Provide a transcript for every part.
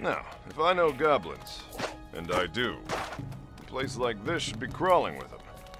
Now, if I know goblins, and I do, a place like this should be crawling with them.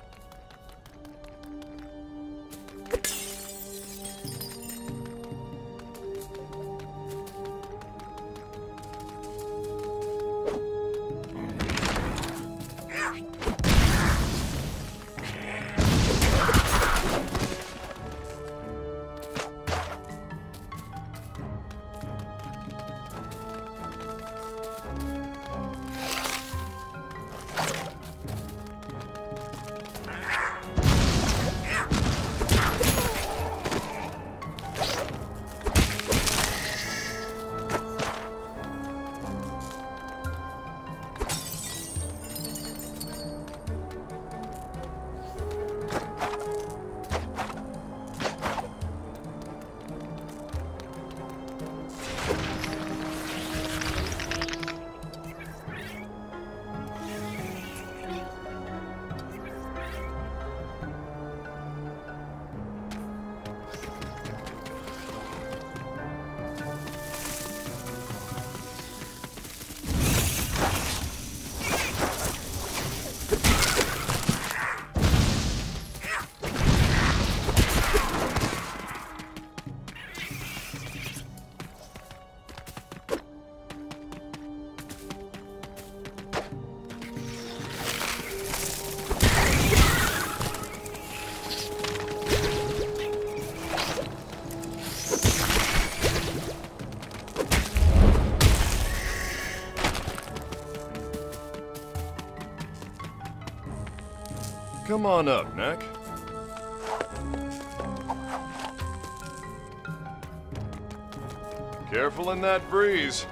Come on up, Knack. Careful in that breeze.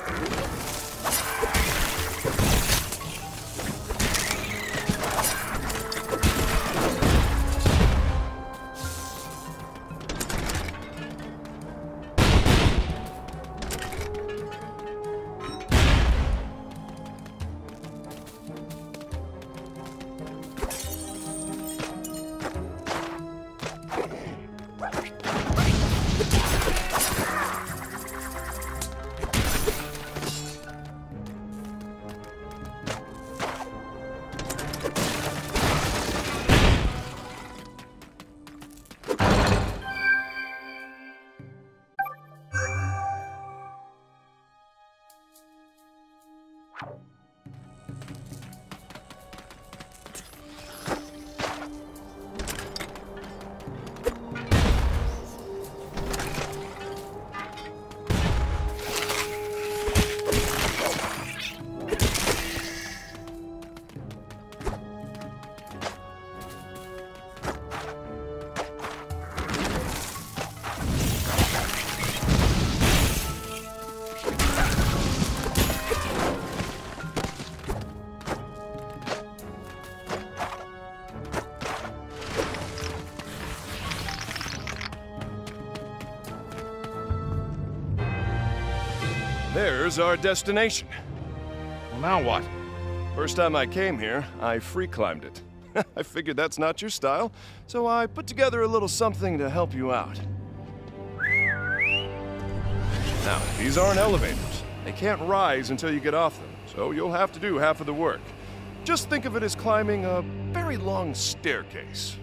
There's our destination. Well, now what? First time I came here, I free climbed it. I figured that's not your style, so I put together a little something to help you out. Now, these aren't elevators. They can't rise until you get off them, so you'll have to do half of the work. Just think of it as climbing a very long staircase.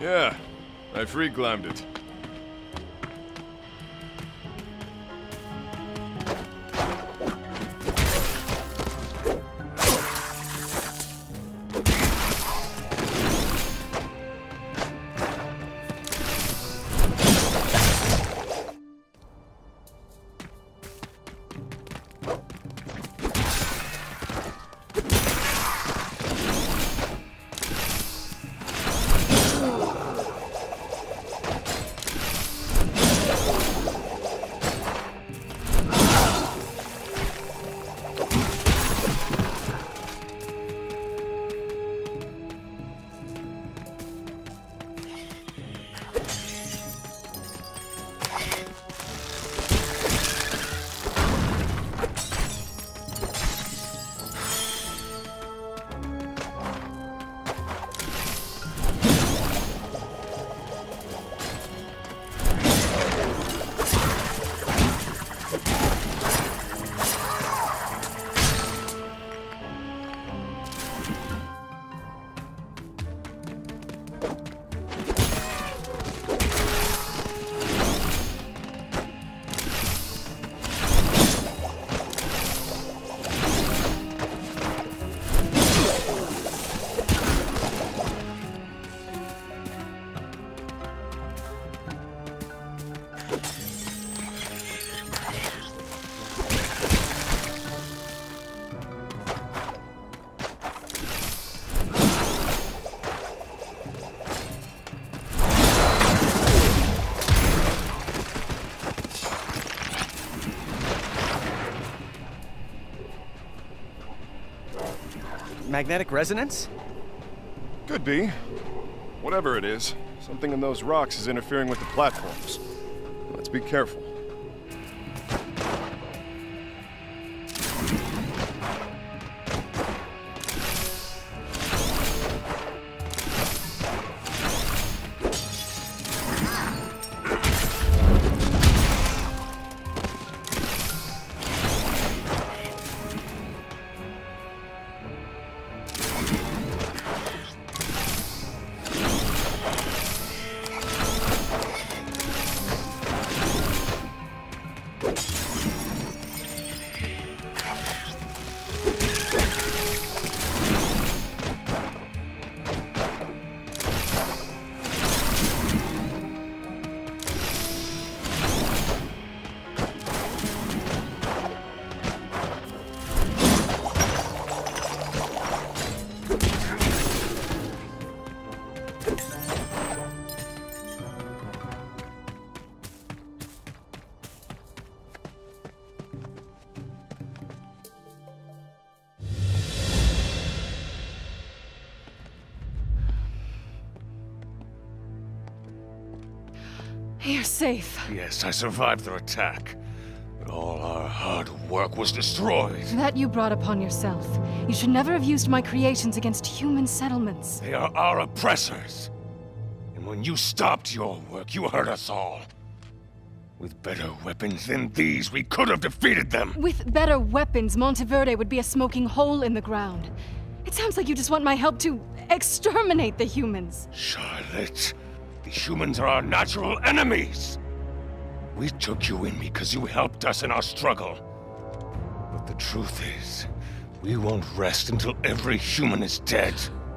Yeah, I free climbed it. Magnetic resonance? Could be. Whatever it is, something in those rocks is interfering with the platforms. Let's be careful. You're safe. Yes, I survived their attack. But all our hard work was destroyed. That you brought upon yourself. You should never have used my creations against human settlements. They are our oppressors. And when you stopped your work, you hurt us all. With better weapons than these, we could have defeated them! With better weapons, Monteverde would be a smoking hole in the ground. It sounds like you just want my help to exterminate the humans. Charlotte, the humans are our natural enemies! We took you in because you helped us in our struggle. But the truth is, we won't rest until every human is dead.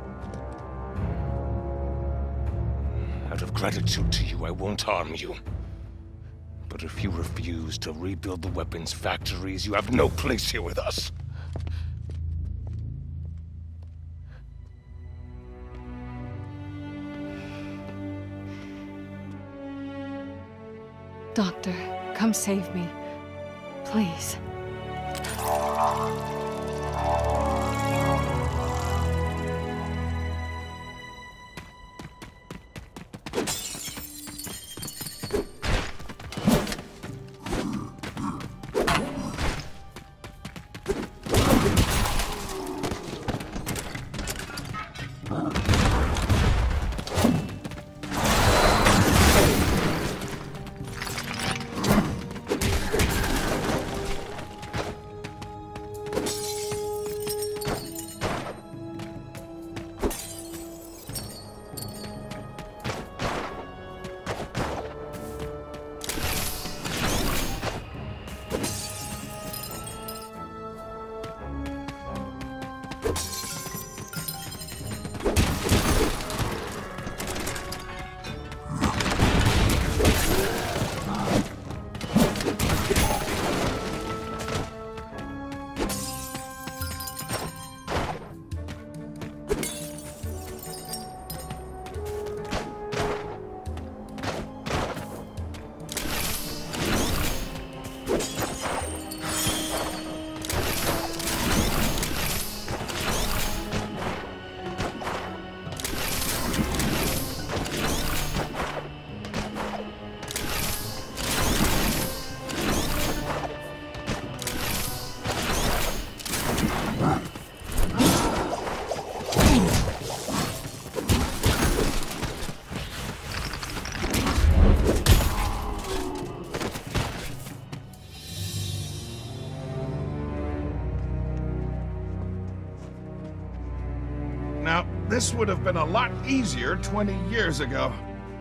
Out of gratitude to you, I won't harm you. But if you refuse to rebuild the weapons factories, you have no place here with us. Doctor, come save me. Please. Now, this would have been a lot easier 20 years ago.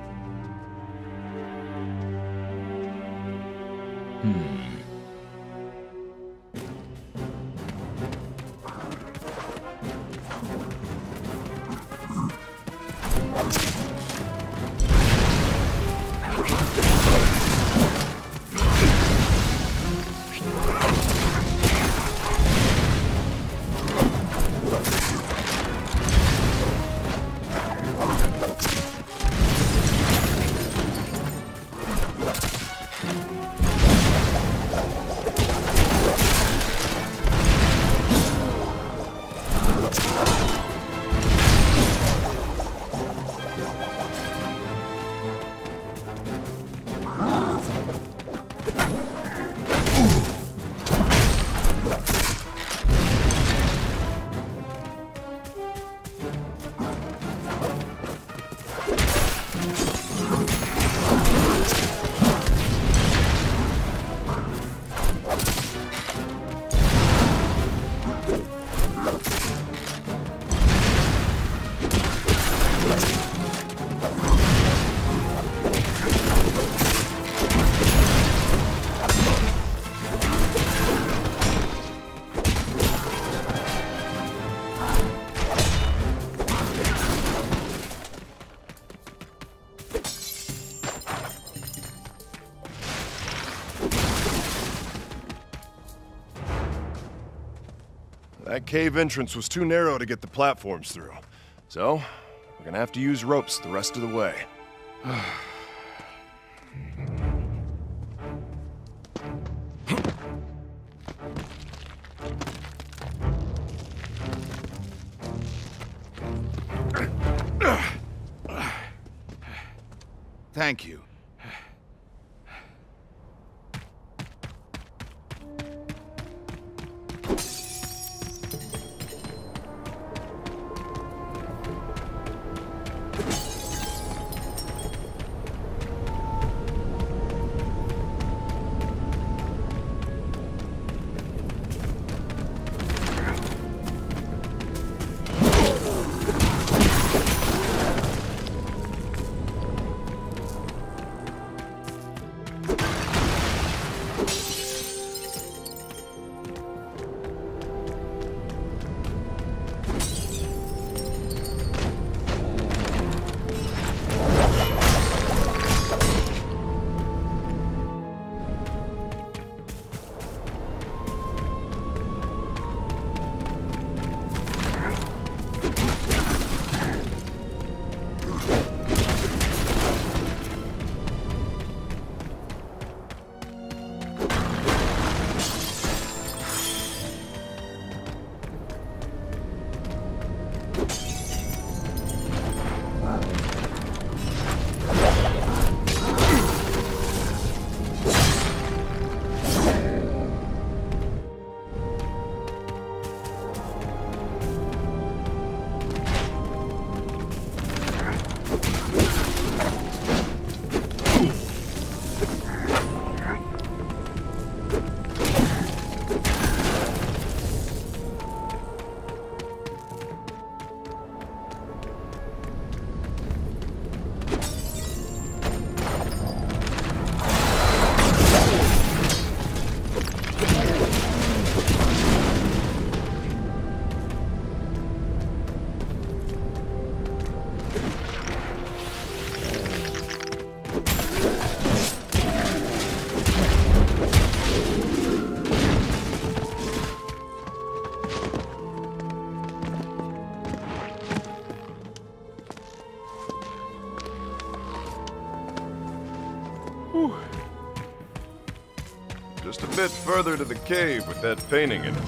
That cave entrance was too narrow to get the platforms through. So, we're gonna have to use ropes the rest of the way. Thank you. Whew. Just a bit further to the cave with that painting in it.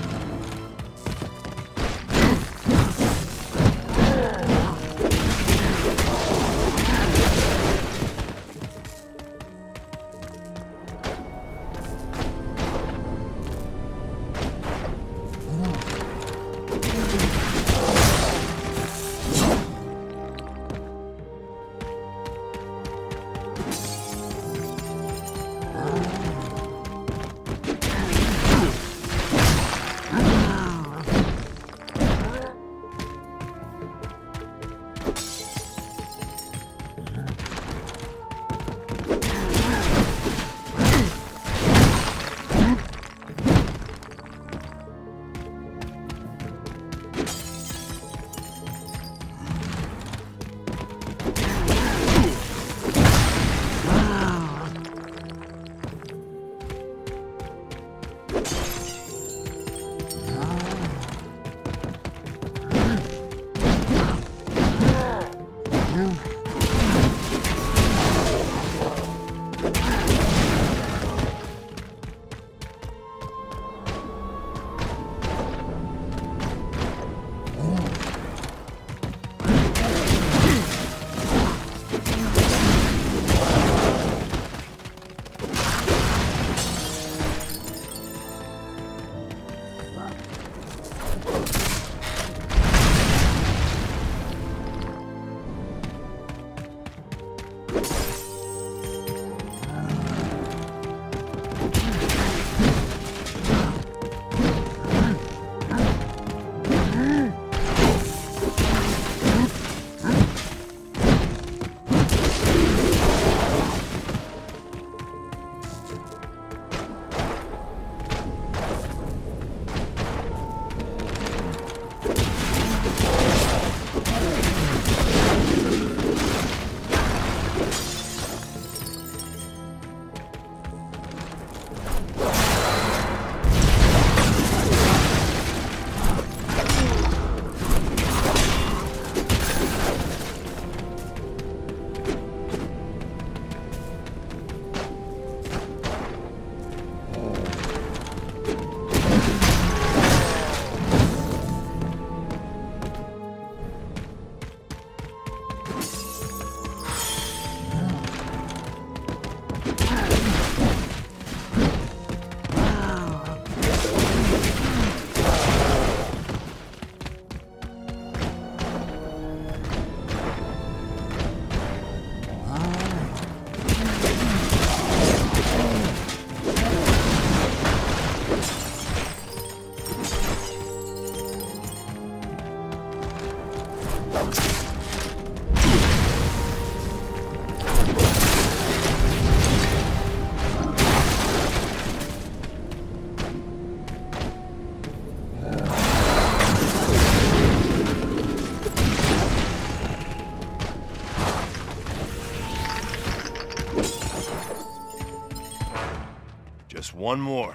Just one more.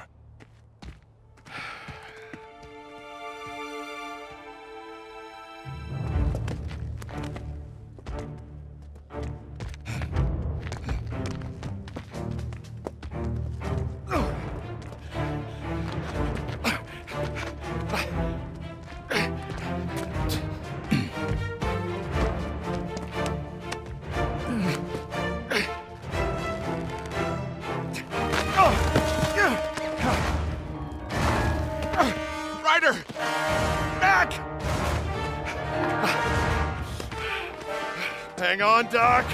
Knack! Hang on, Doc.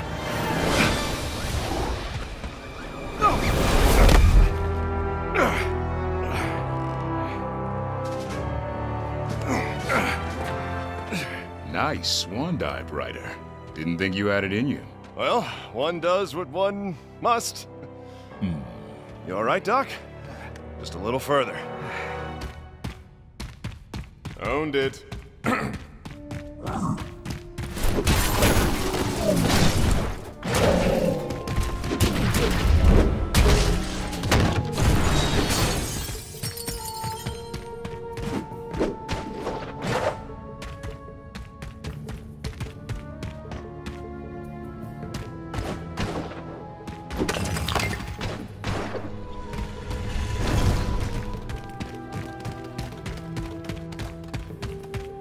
Nice swan dive, Ryder. Didn't think you had it in you. Well, one does what one must. You all right, Doc? Just a little further. Owned it.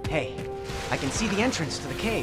Hey, I can see the entrance to the cave.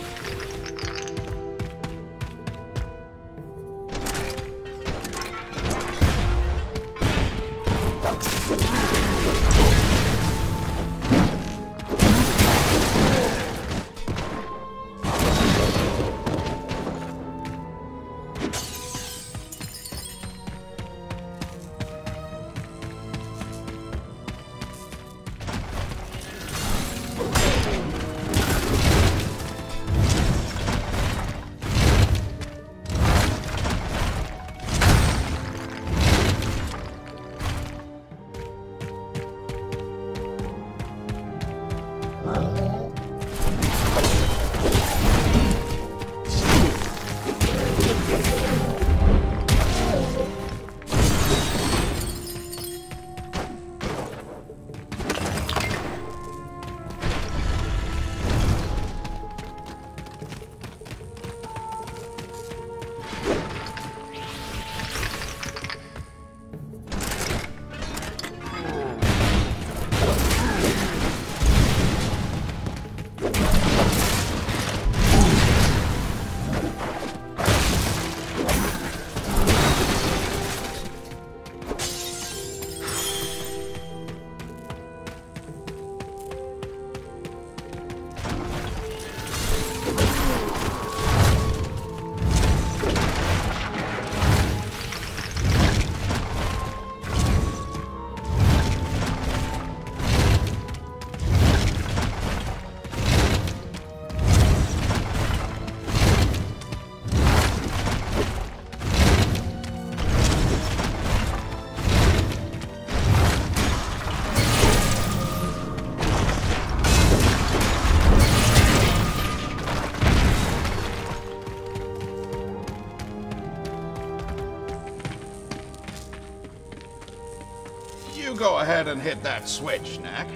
You go ahead and hit that switch, Knack.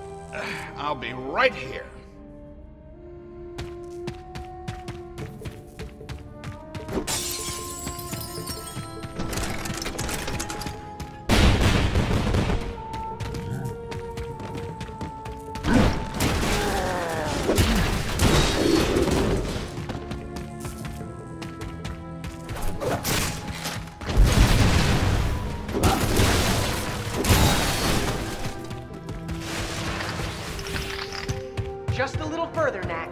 I'll be right here. Just a little further, Knack.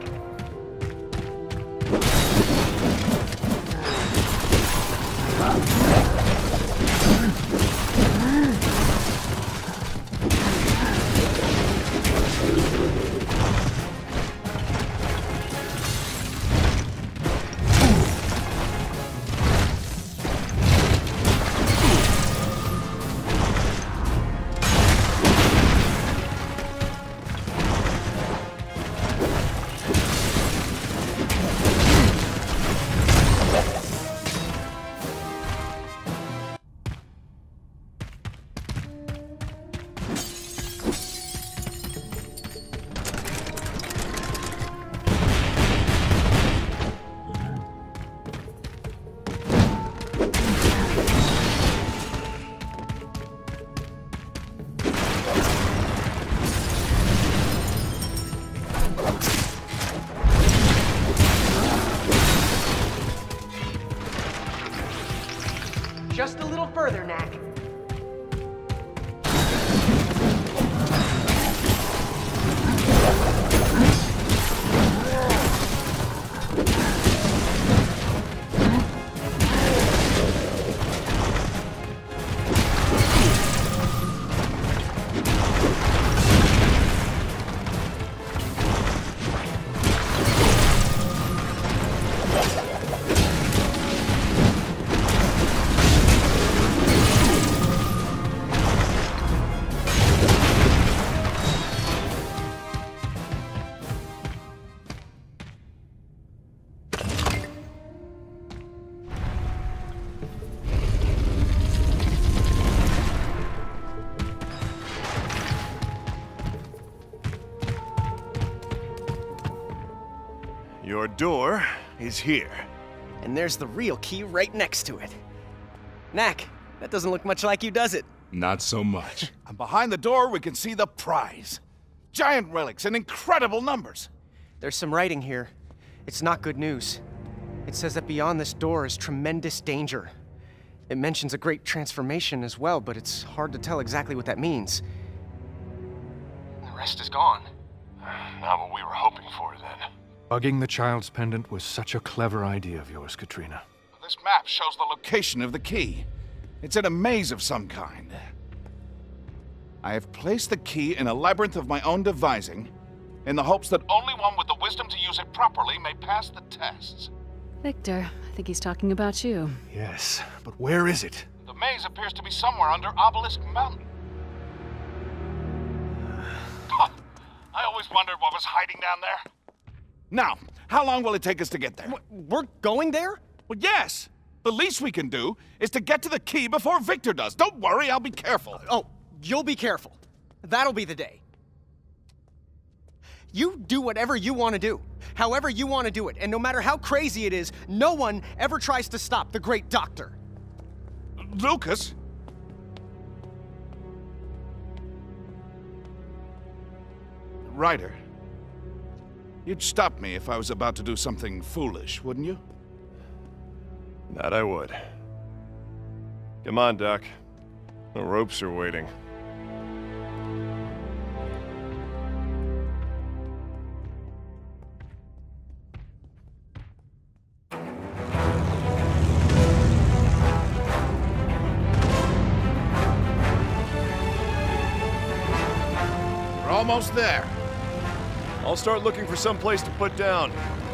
Just a little further, Knack. Your door is here. And there's the real key right next to it. Knack, that doesn't look much like you, does it? Not so much. And behind the door, we can see the prize. Giant relics in incredible numbers. There's some writing here. It's not good news. It says that beyond this door is tremendous danger. It mentions a great transformation as well, but it's hard to tell exactly what that means. The rest is gone. Not what we were hoping for, then. Bugging the child's pendant was such a clever idea of yours, Katrina. This map shows the location of the key. It's in a maze of some kind. I have placed the key in a labyrinth of my own devising, in the hopes that only one with the wisdom to use it properly may pass the tests. Victor, I think he's talking about you. Yes, but where is it? The maze appears to be somewhere under Obelisk Mountain. Huh. I always wondered what was hiding down there. Now, how long will it take us to get there? We're going there? Well, yes. The least we can do is to get to the key before Victor does. Don't worry, I'll be careful. Oh, you'll be careful. That'll be the day. You do whatever you want to do, however you want to do it, and no matter how crazy it is, no one ever tries to stop the great doctor. Lucas? Ryder, you'd stop me if I was about to do something foolish, wouldn't you? That I would. Come on, Doc. The ropes are waiting. We're almost there. I'll start looking for some place to put down.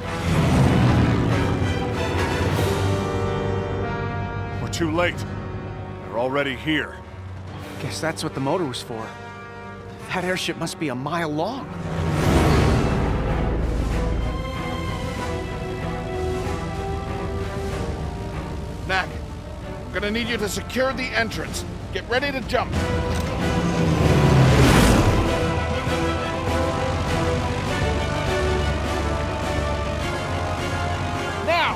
We're too late. They're already here. Guess that's what the motor was for. That airship must be a mile long. Knack, I'm gonna need you to secure the entrance. Get ready to jump. Now!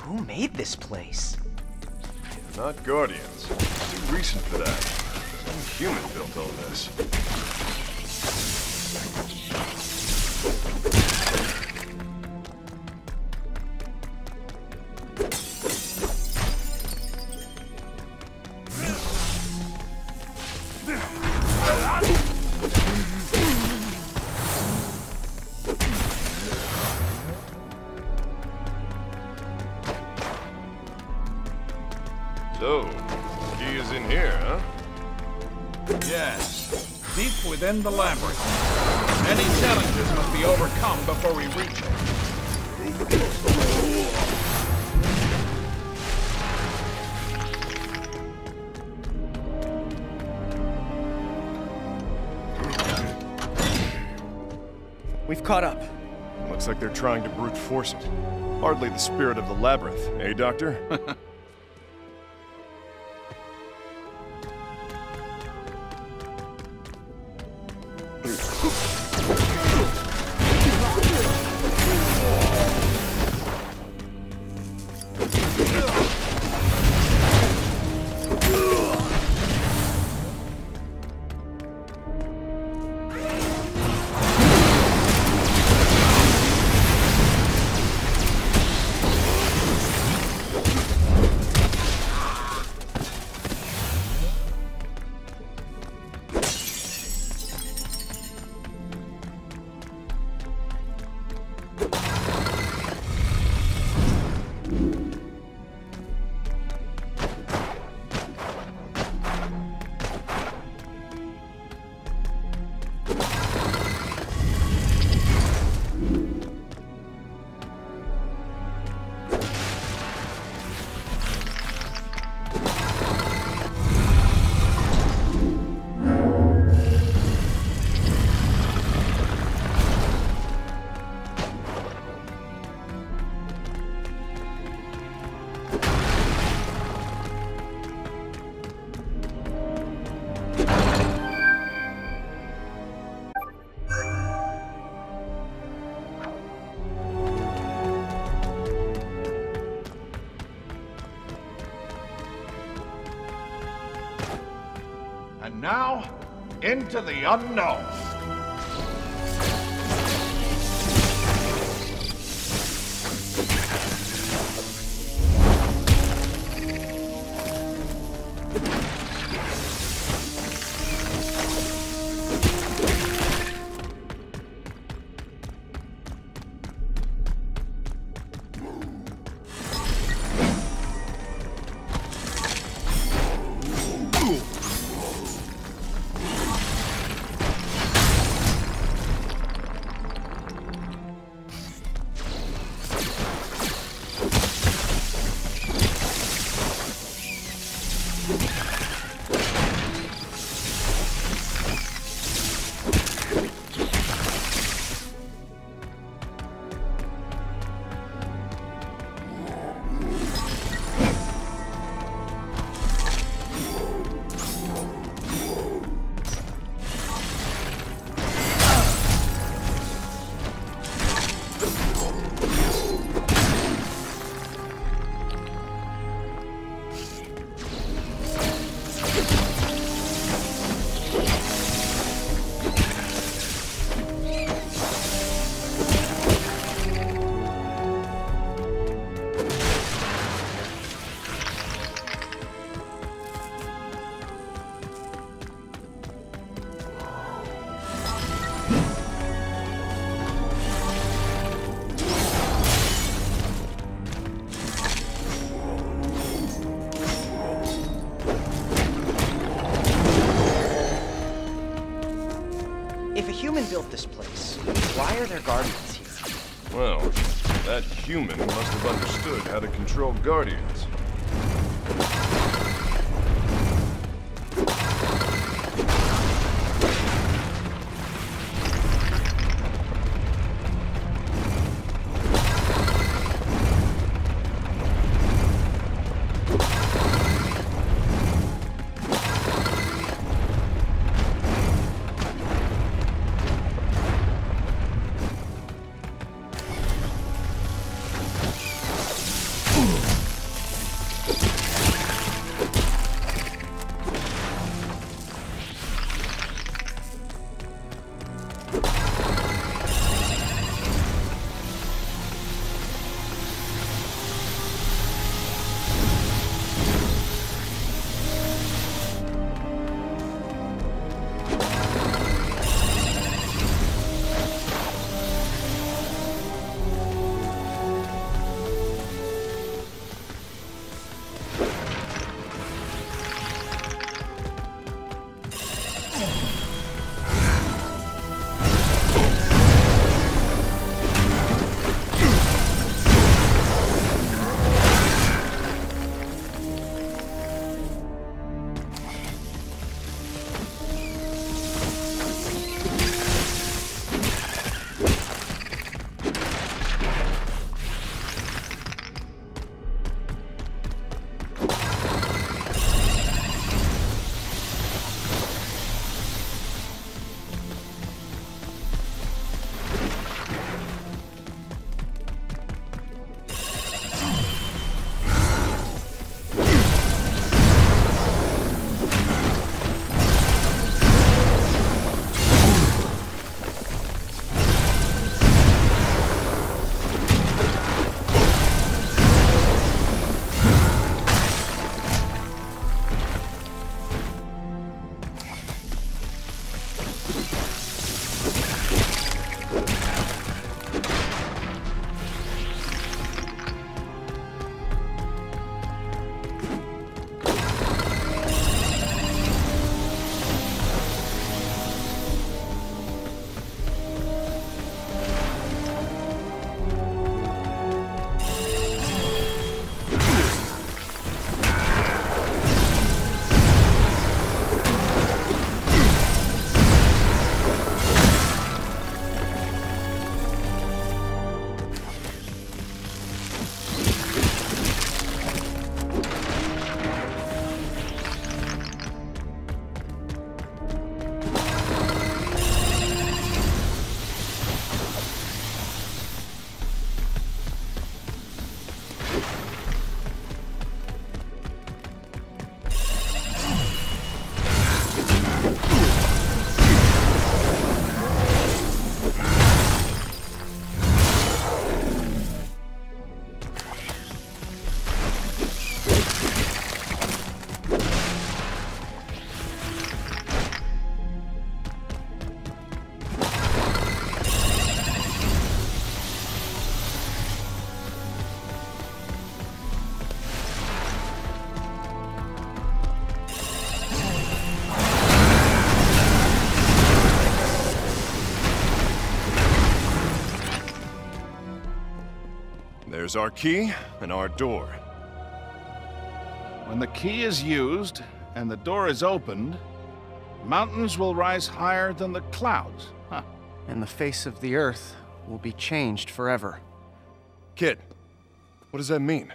Who made this place? Not Guardians. Too recent for that. Some human built all this. So, the key is in here, huh? Yes, deep within the labyrinth. Many challenges must be overcome before we reach it. We've caught up. Looks like they're trying to brute force it. Hardly the spirit of the labyrinth, eh, Doctor? And now, into the unknown. If a human built this place, why are there guardians here? Well, that human must have understood how to control Guardians. There's our key and our door. When the key is used and the door is opened, mountains will rise higher than the clouds. Huh. And the face of the Earth will be changed forever. Kid, what does that mean?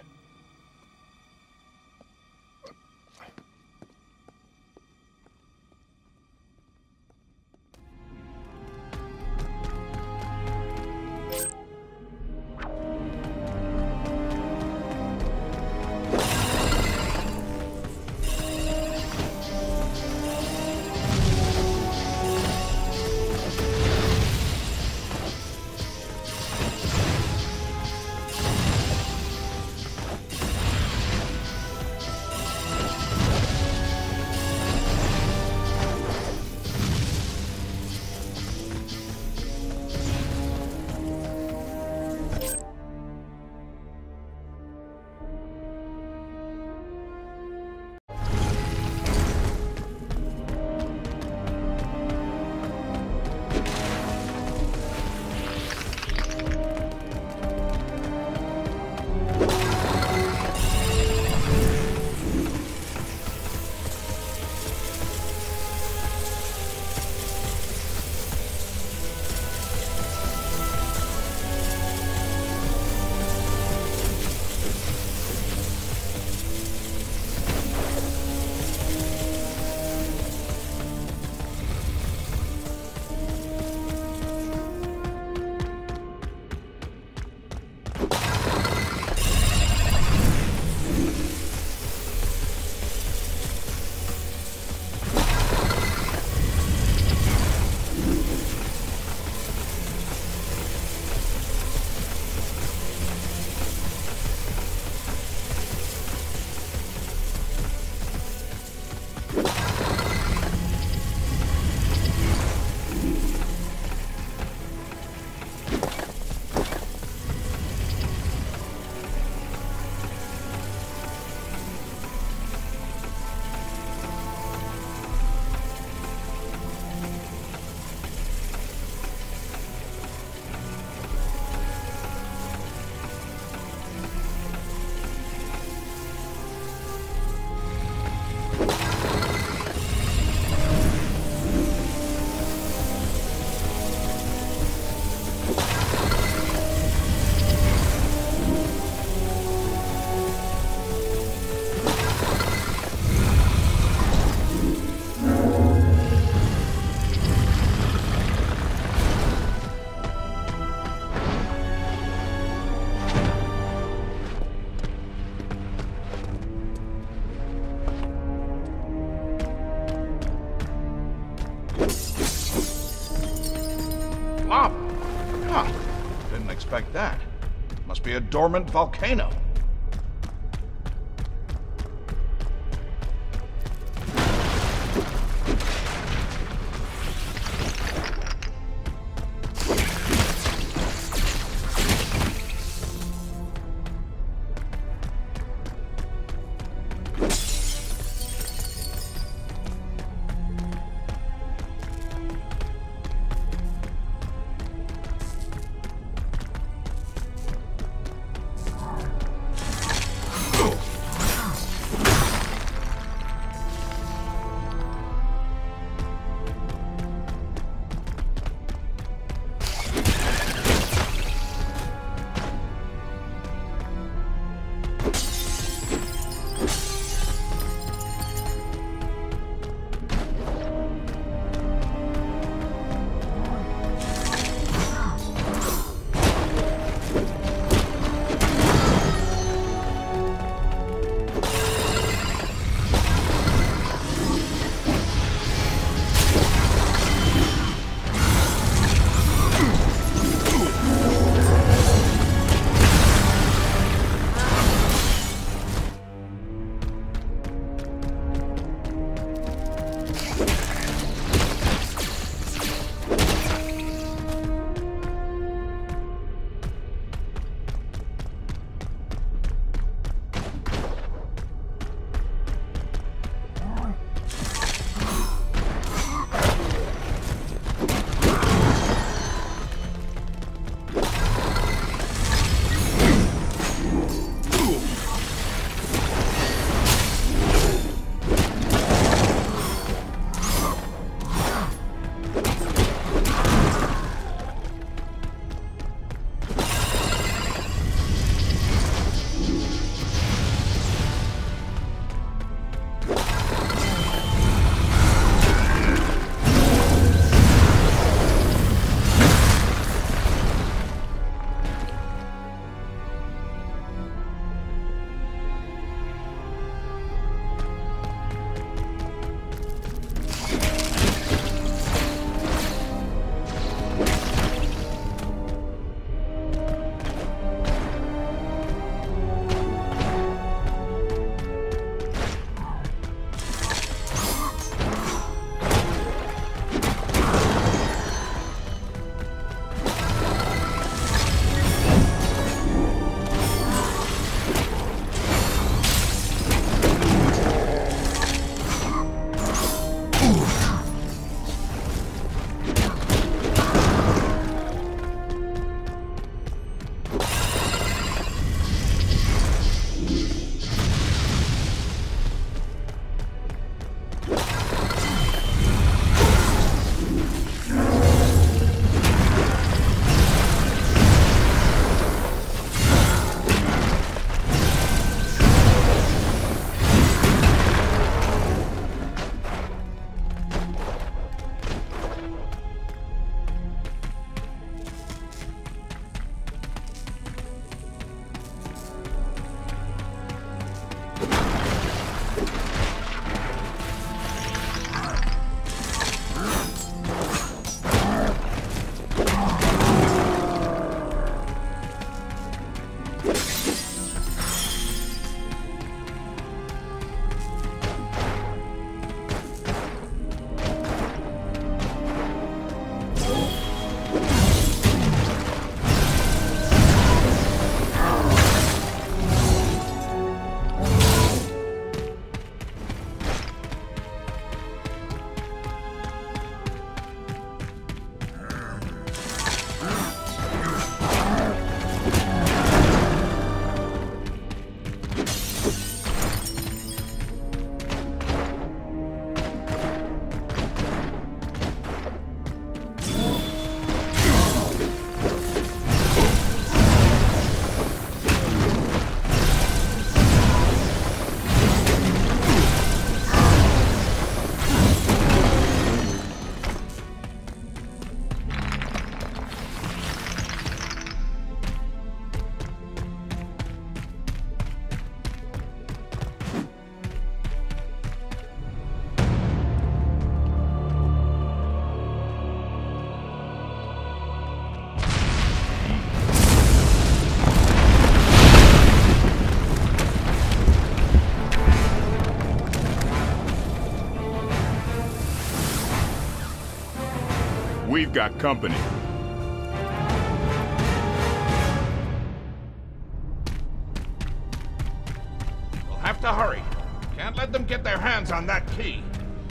Lava? Huh. Didn't expect that. Must be a dormant volcano. We've got company. We'll have to hurry. Can't let them get their hands on that key.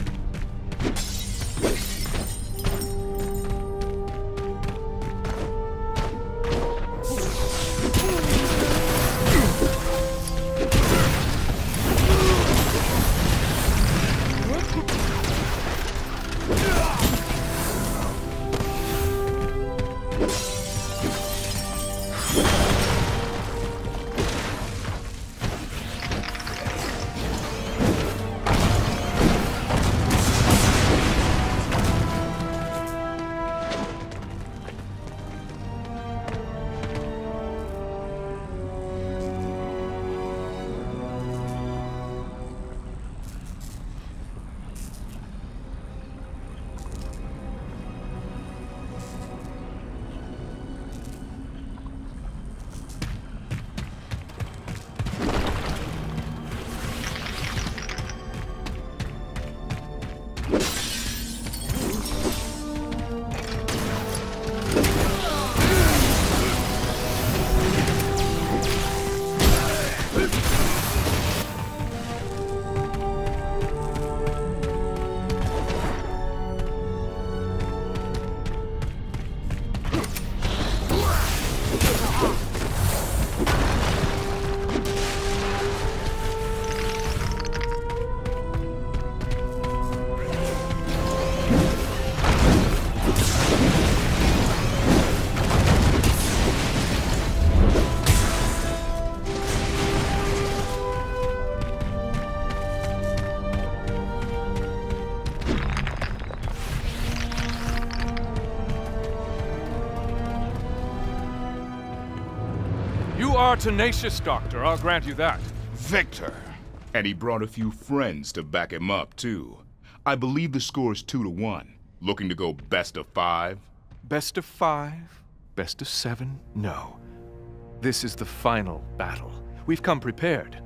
You are tenacious, Doctor. I'll grant you that. Victor. And he brought a few friends to back him up, too. I believe the score is 2-1. Looking to go best of 5? Best of 5? Best of 7? No. This is the final battle. We've come prepared.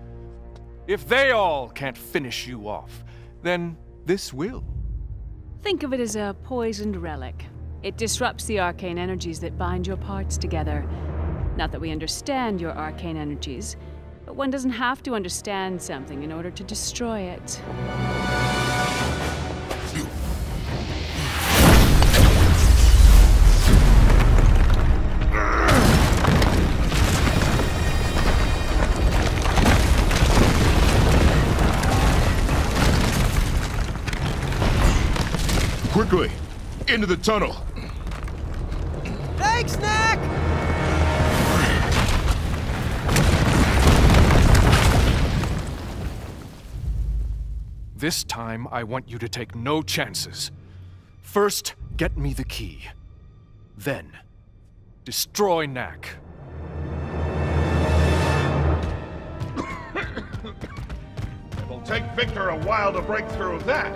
If they all can't finish you off, then this will. Think of it as a poisoned relic. It disrupts the arcane energies that bind your parts together. Not that we understand your arcane energies, but one doesn't have to understand something in order to destroy it. Quickly! Into the tunnel! Thanks, Knack! This time, I want you to take no chances. First, get me the key. Then, destroy Knack. It'll take Victor a while to break through that.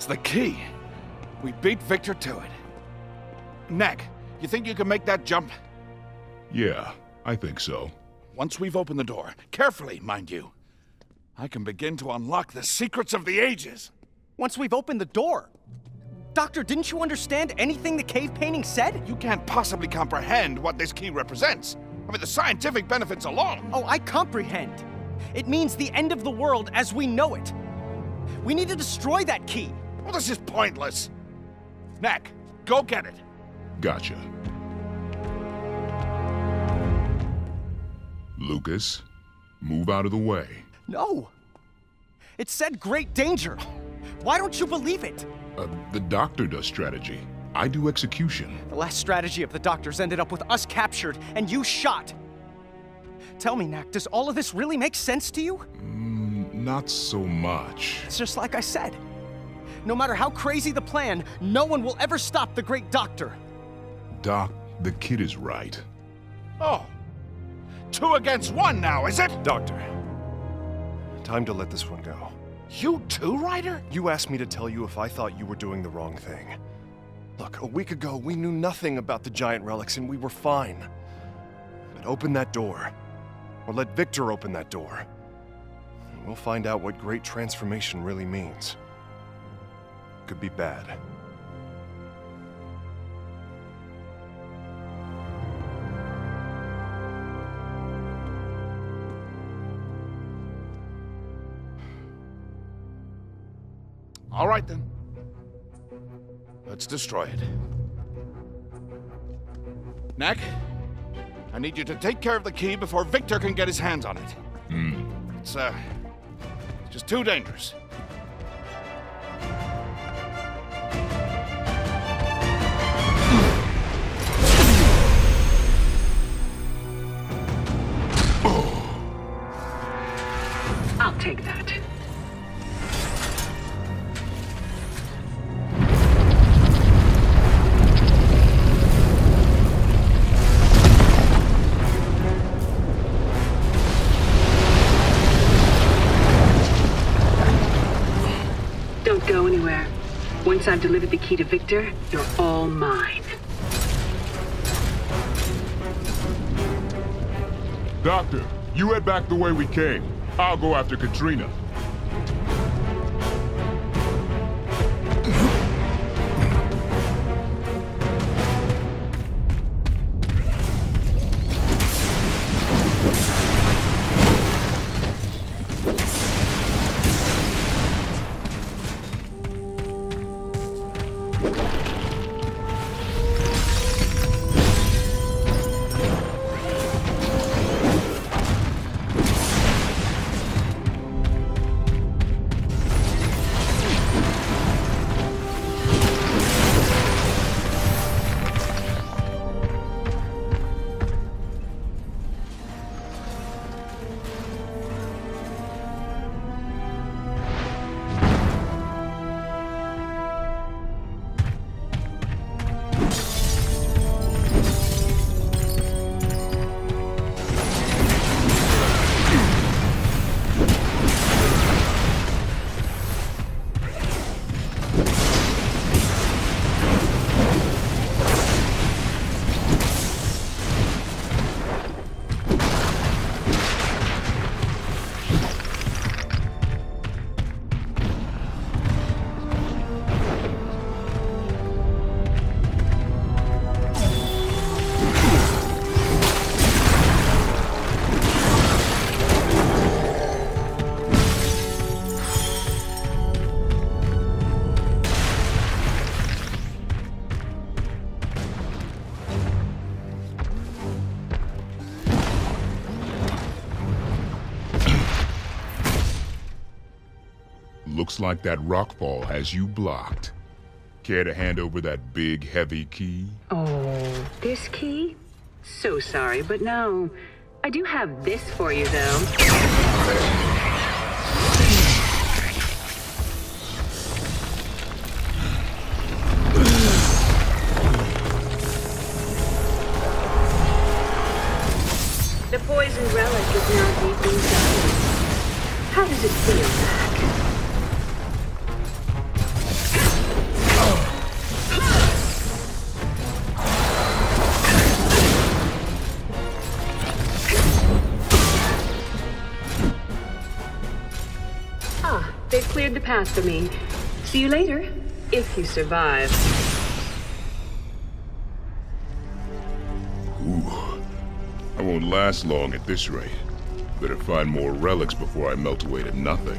It's the key. We beat Victor to it. Knack, you think you can make that jump? Yeah, I think so. Once we've opened the door, carefully, mind you, I can begin to unlock the secrets of the ages. Once we've opened the door? Doctor, didn't you understand anything the cave painting said? You can't possibly comprehend what this key represents. I mean, the scientific benefits alone. Oh, I comprehend. It means the end of the world as we know it. We need to destroy that key. Well, this is pointless. Knack, go get it. Gotcha. Lucas, move out of the way. No. It said great danger. Why don't you believe it? The doctor does strategy. I do execution. The last strategy of the doctors ended up with us captured and you shot. Tell me, Knack, does all of this really make sense to you? Not so much. It's just like I said. No matter how crazy the plan, no one will ever stop the great doctor. Doc, the kid is right. Oh. 2 against 1 now, is it? Doctor, time to let this one go. You too, Ryder? You asked me to tell you if I thought you were doing the wrong thing. Look, a week ago, we knew nothing about the giant relics and we were fine. But open that door. Or let Victor open that door. And we'll find out what great transformation really means. Could be bad. All right, then. Let's destroy it. Knack, I need you to take care of the key before Victor can get his hands on it. It's just too dangerous. I'll take that. Don't go anywhere. Once I've delivered the key to Victor, you're all mine. Doctor, you head back the way we came. I'll go after Katrina. Looks like that rockfall has you blocked. Care to hand over that big, heavy key? Oh, this key? So sorry, but no. I do have this for you, though. The poisoned relic is now deep inside. How does it feel, Mac? They've cleared the path for me. See you later, if you survive. Ooh. I won't last long at this rate. Better find more relics before I melt away to nothing.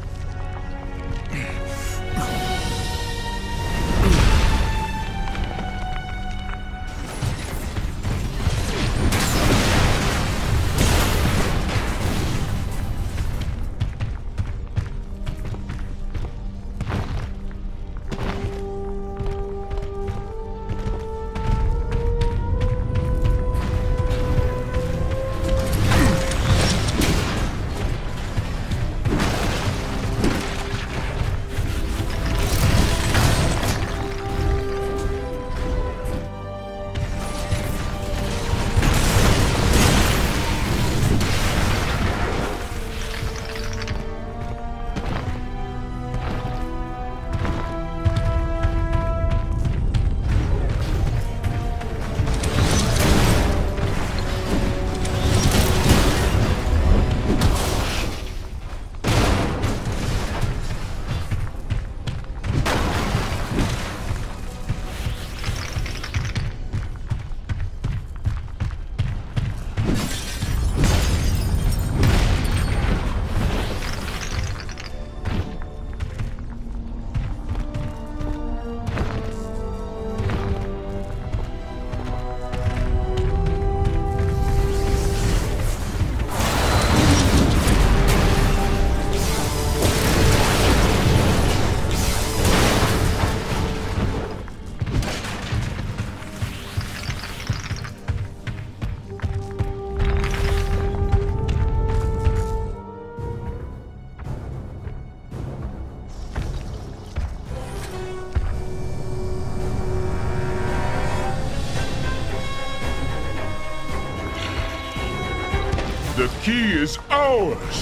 The key is ours!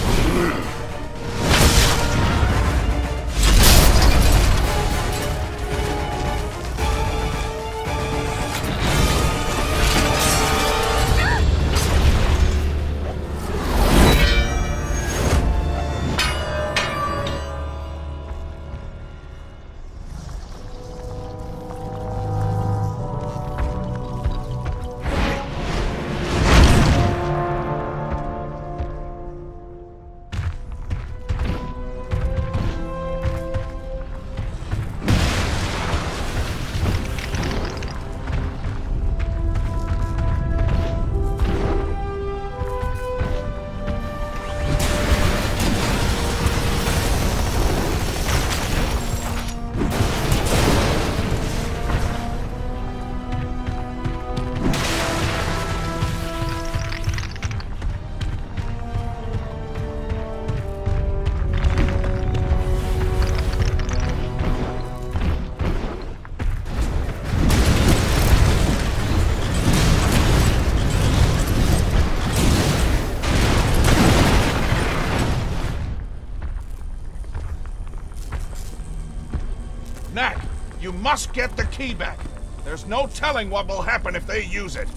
Knack, you must get the key back. There's no telling what will happen if they use it.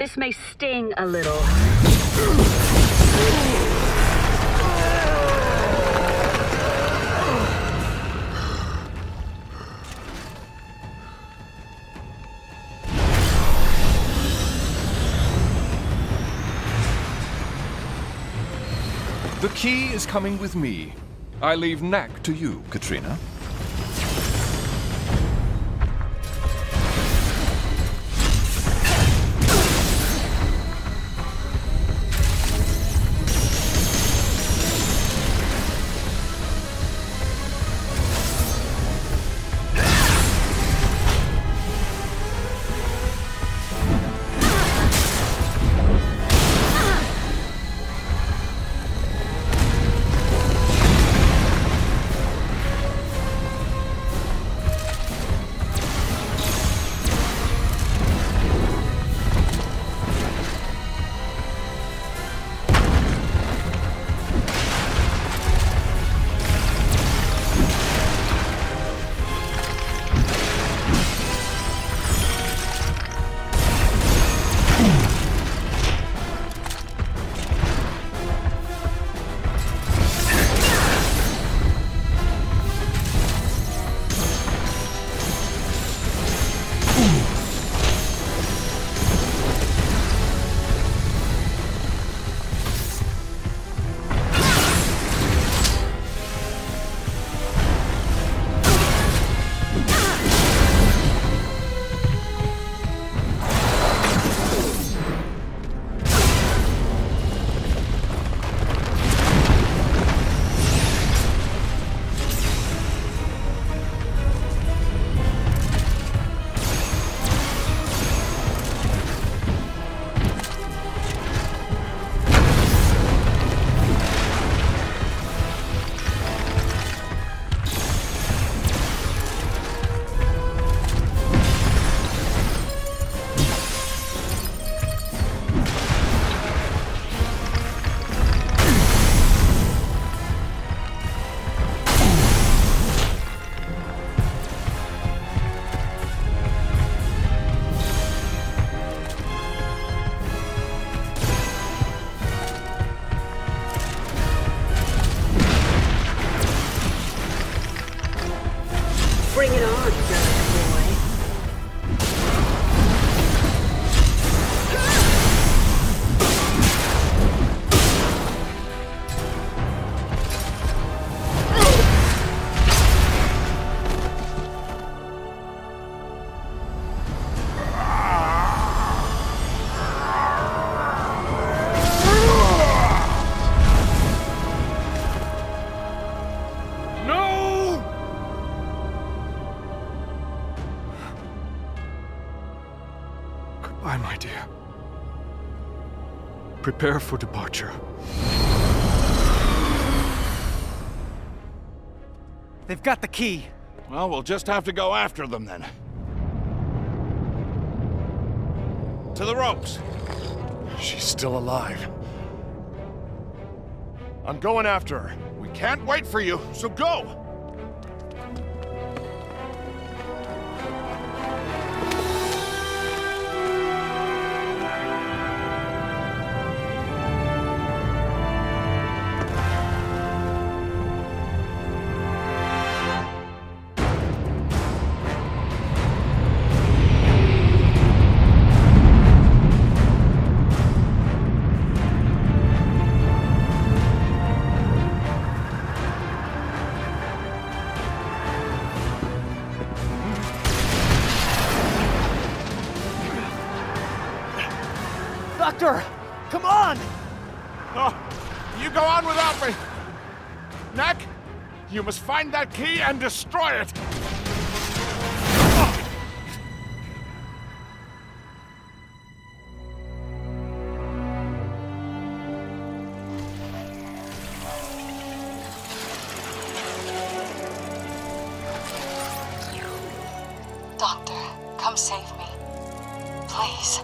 This may sting a little. The key is coming with me. I leave Knack to you, Katrina. Bring it on, boy. Goodbye, my dear. Prepare for departure. They've got the key. Well, we'll just have to go after them then. To the ropes. She's still alive. I'm going after her. We can't wait for you, so go! Doctor! Come on! Oh, you go on without me! Knack, you must find that key and destroy it! Doctor, come save me. Please.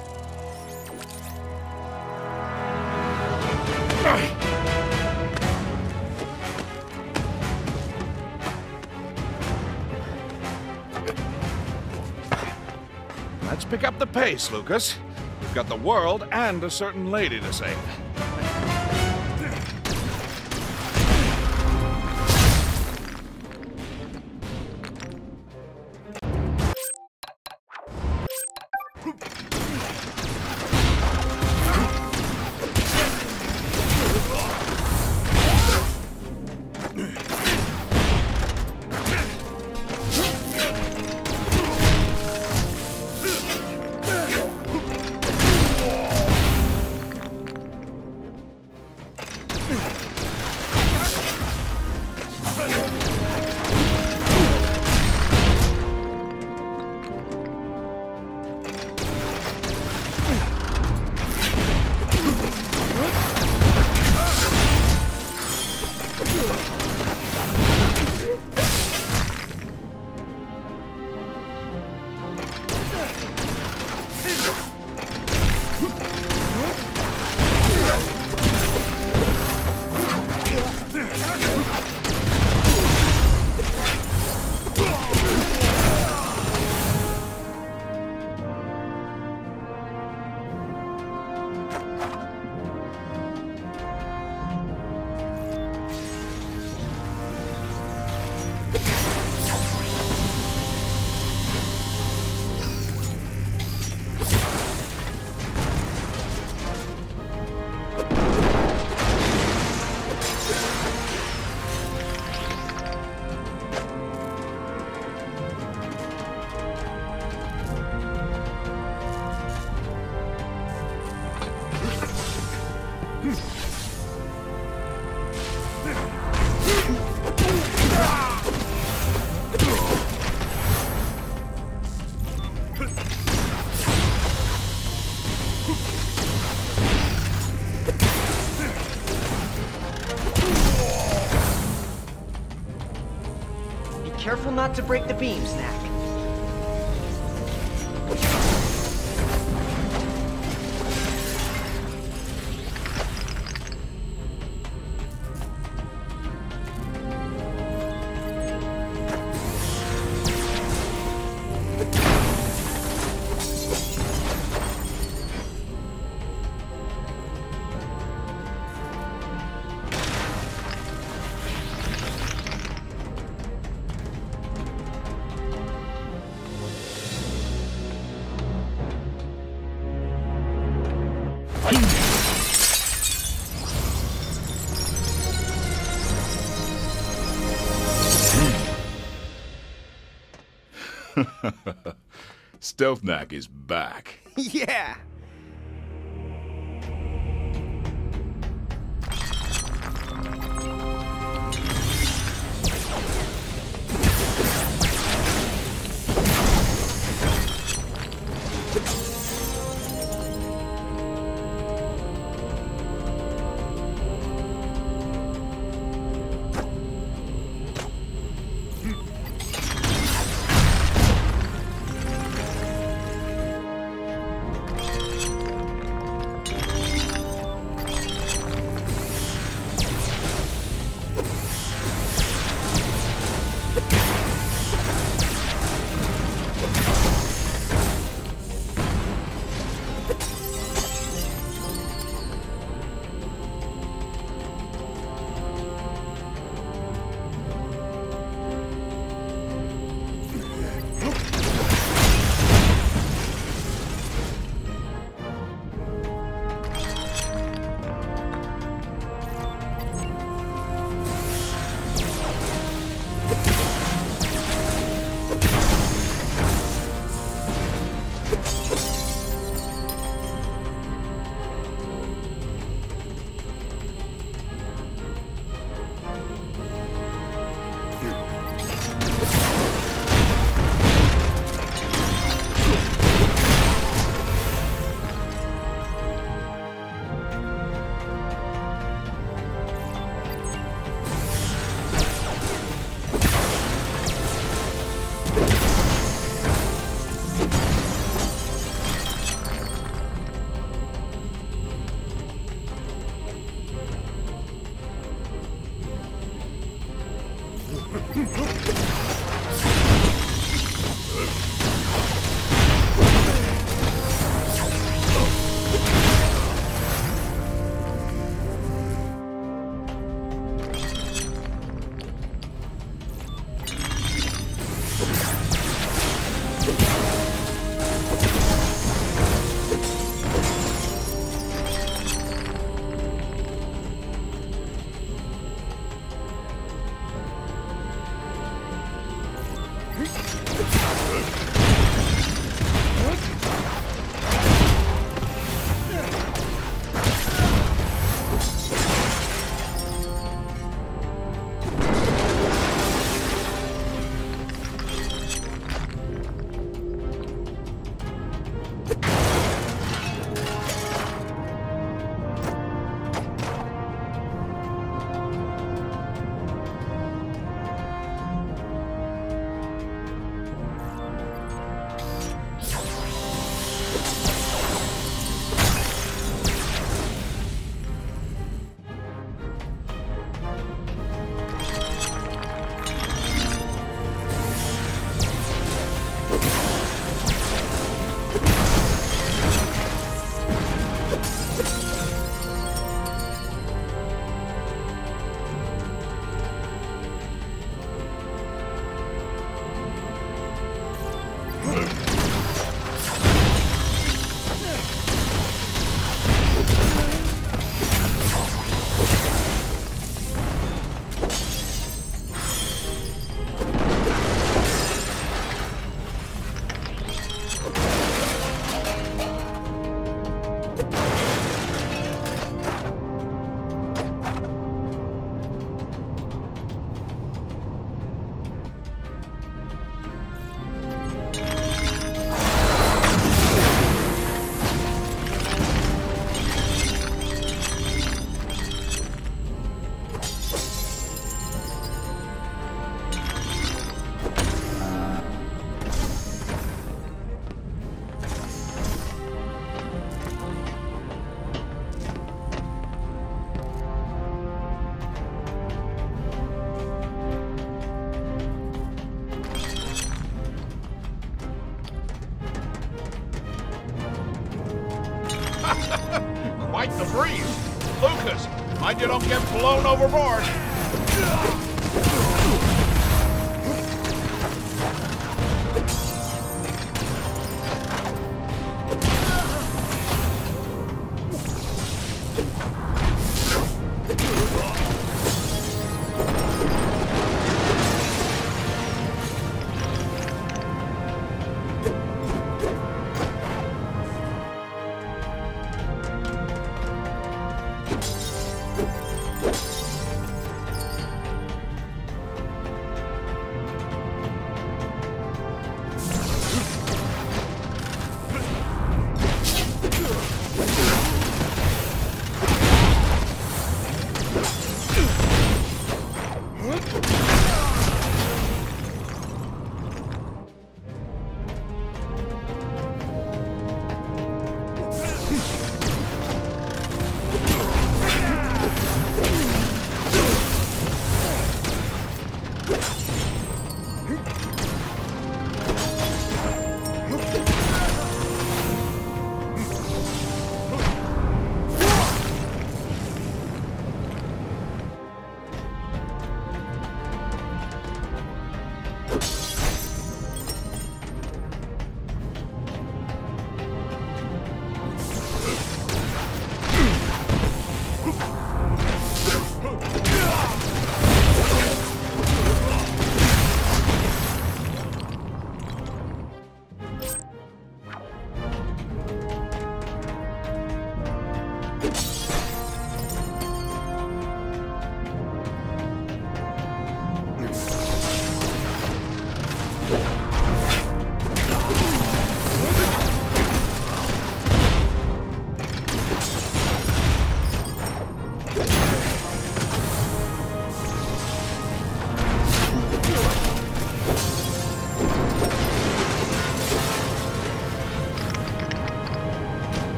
Let's pick up the pace, Lucas. We've got the world and a certain lady to save. Careful not to break the beams, Knack. Stealth Knack is back. Yeah! Quite the breeze. Lucas, mind you don't get blown overboard.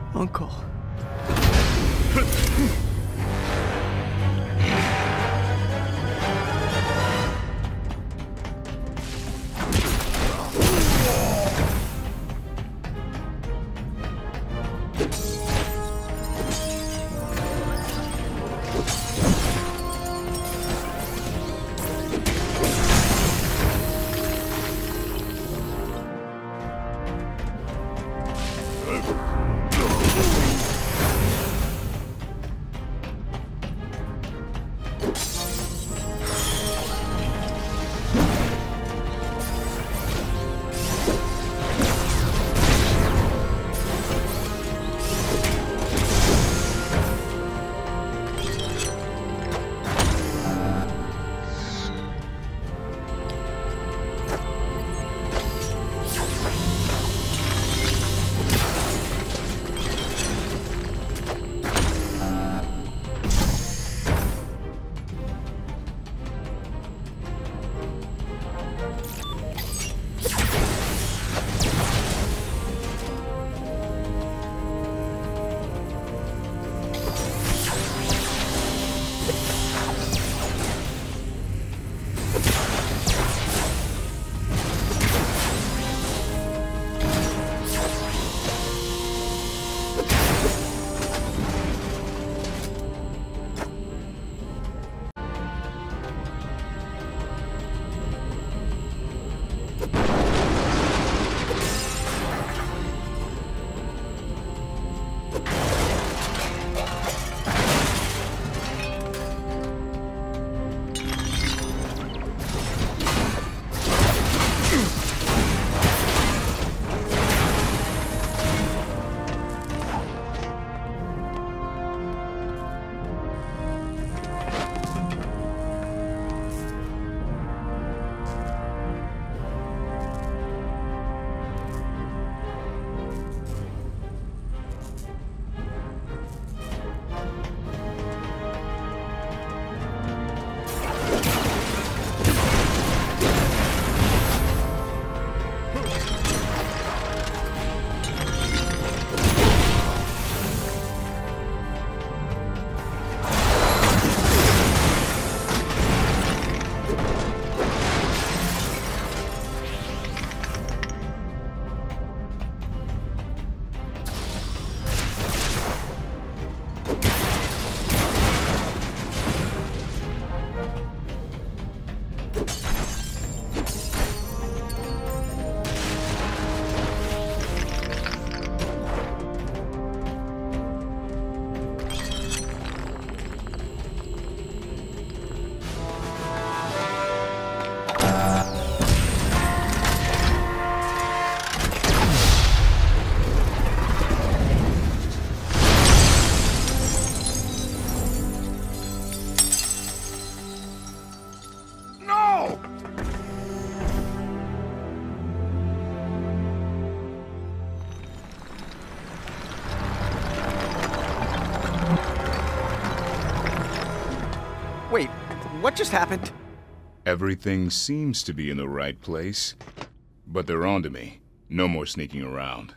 Uncle. Wait, what just happened? Everything seems to be in the right place, but they're onto me. No more sneaking around.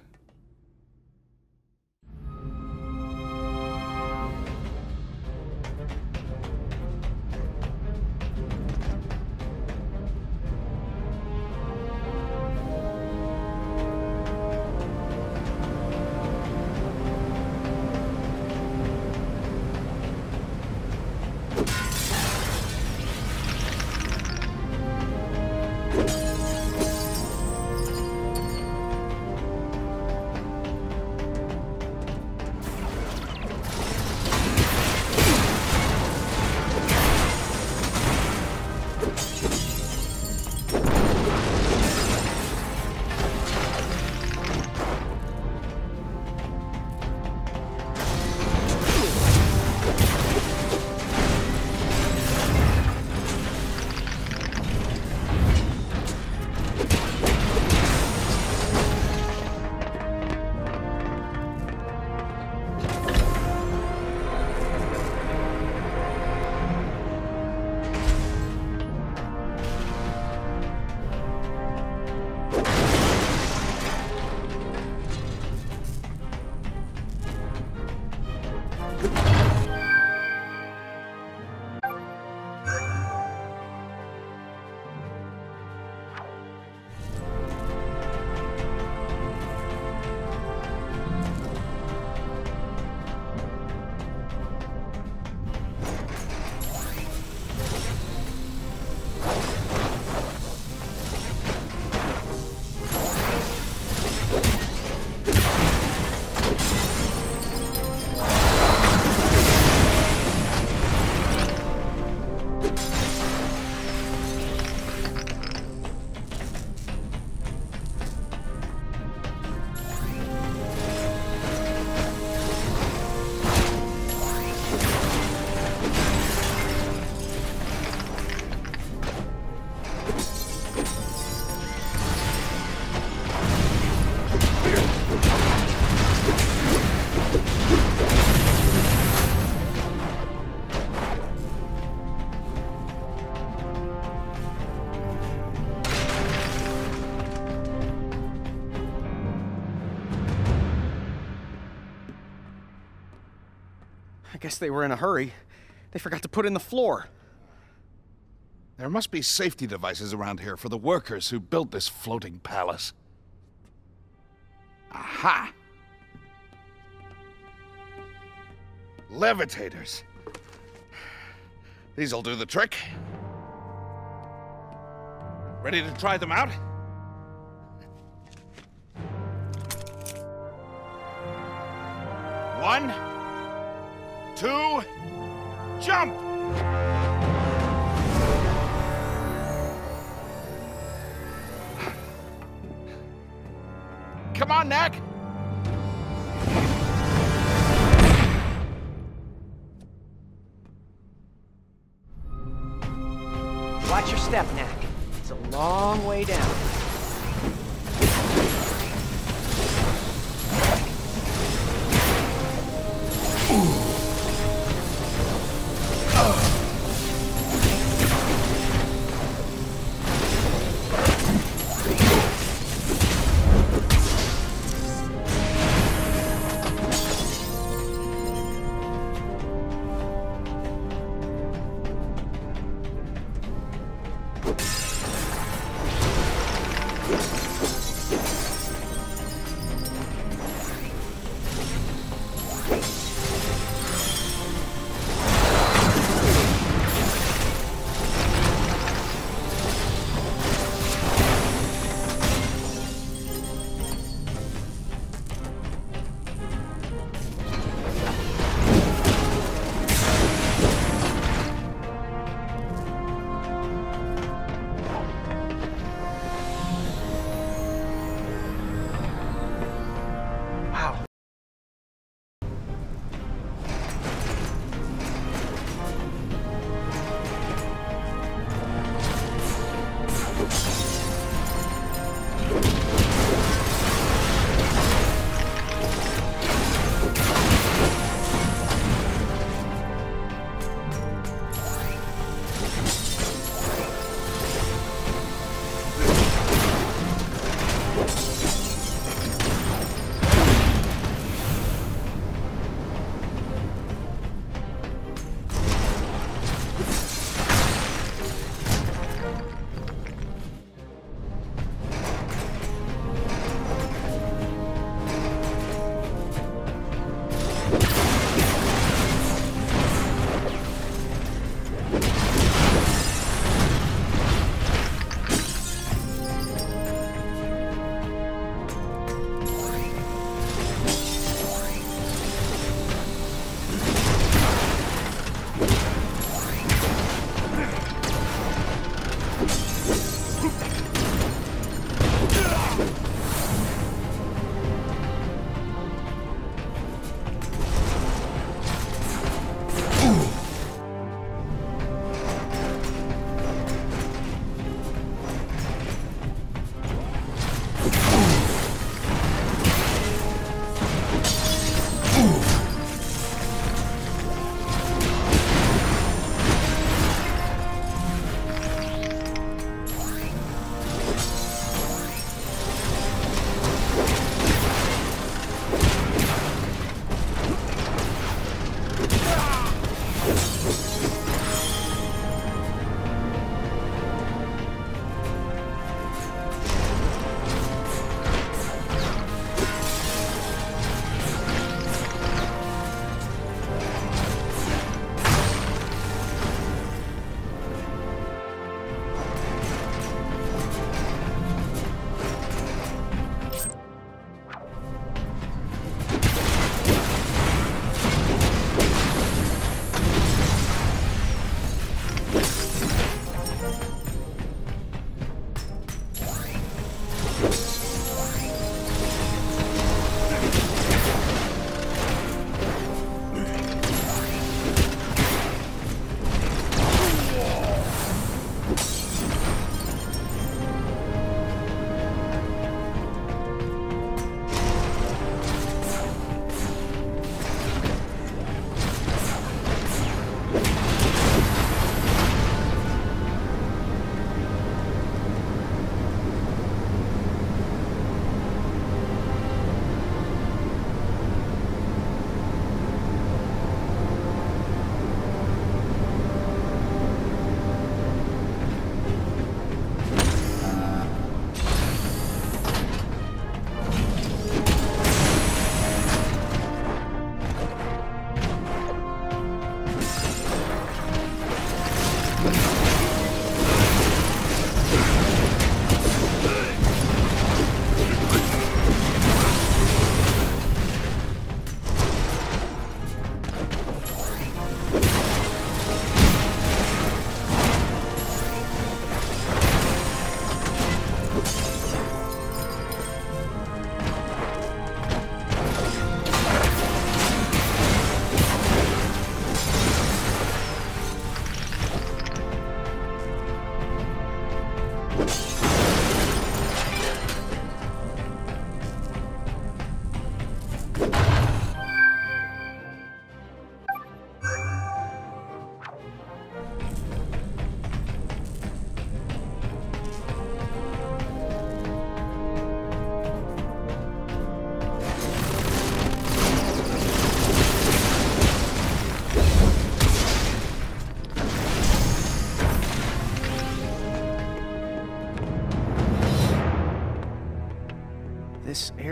I guess they were in a hurry. They forgot to put in the floor. There must be safety devices around here for the workers who built this floating palace. Aha! Levitators. These'll do the trick. Ready to try them out? One, two, jump! Come on, Knack! Watch your step, Knack. It's a long way down.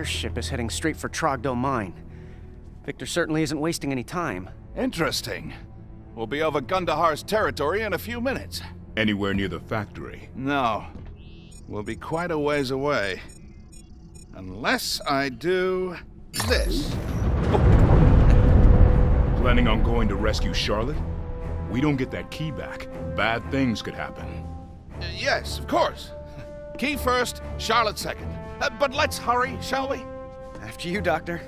first ship is heading straight for Trogdor Mine. Victor certainly isn't wasting any time. Interesting. We'll be over Gundahar's territory in a few minutes. Anywhere near the factory? No. We'll be quite a ways away. Unless I do this. Planning on going to rescue Charlotte? We don't get that key back. Bad things could happen. Yes, of course. Key first, Charlotte second. But let's hurry, shall we? After you, Doctor.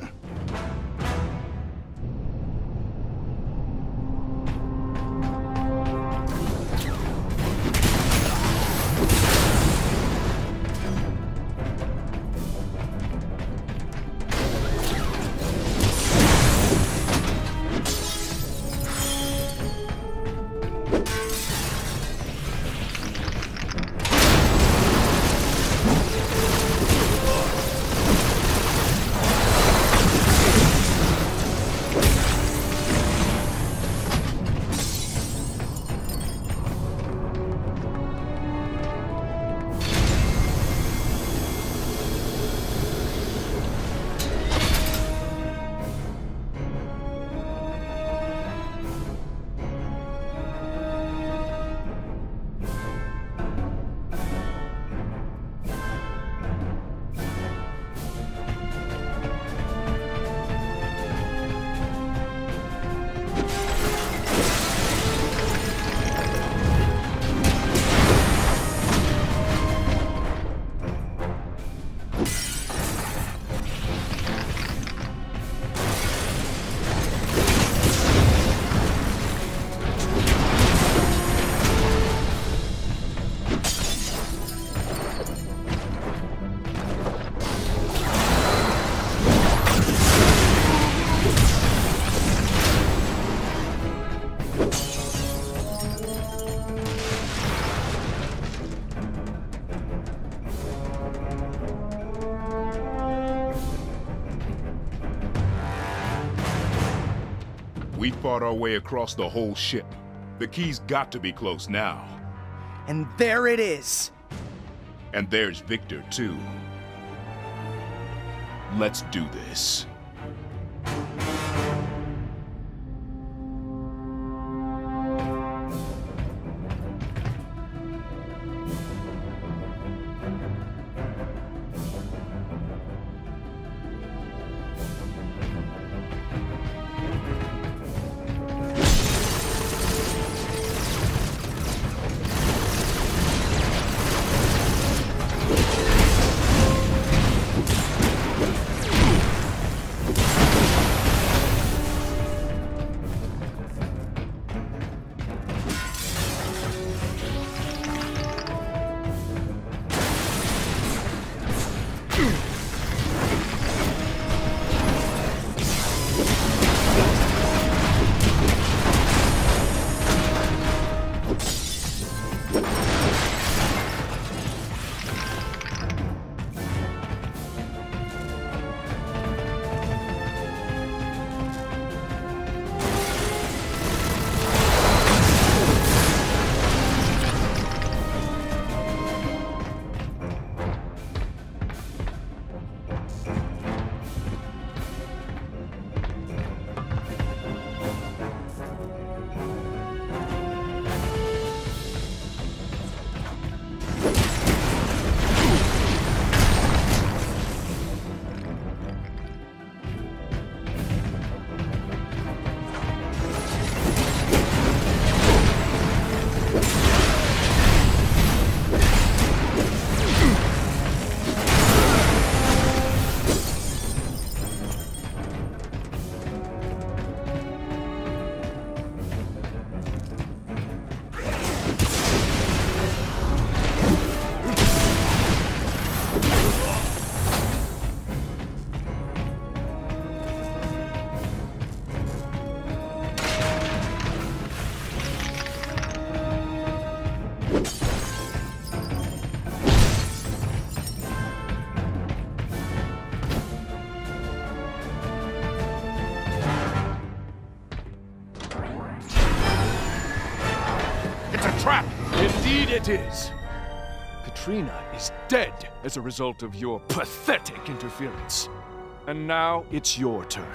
We fought our way across the whole ship. The key's got to be close now. And there it is! And there's Victor, too. Let's do this. Indeed it is. The Katrina is dead as a result of your pathetic interference. And now it's your turn.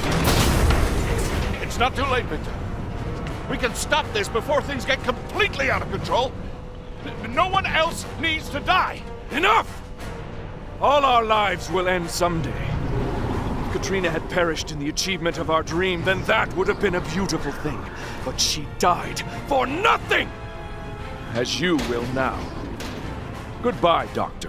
It's not too late, Victor. We can stop this before things get completely out of control. No one else needs to die. Enough! All our lives will end someday. If Katrina had perished in the achievement of our dream, then that would have been a beautiful thing. But she died for nothing! As you will now. Goodbye, Doctor.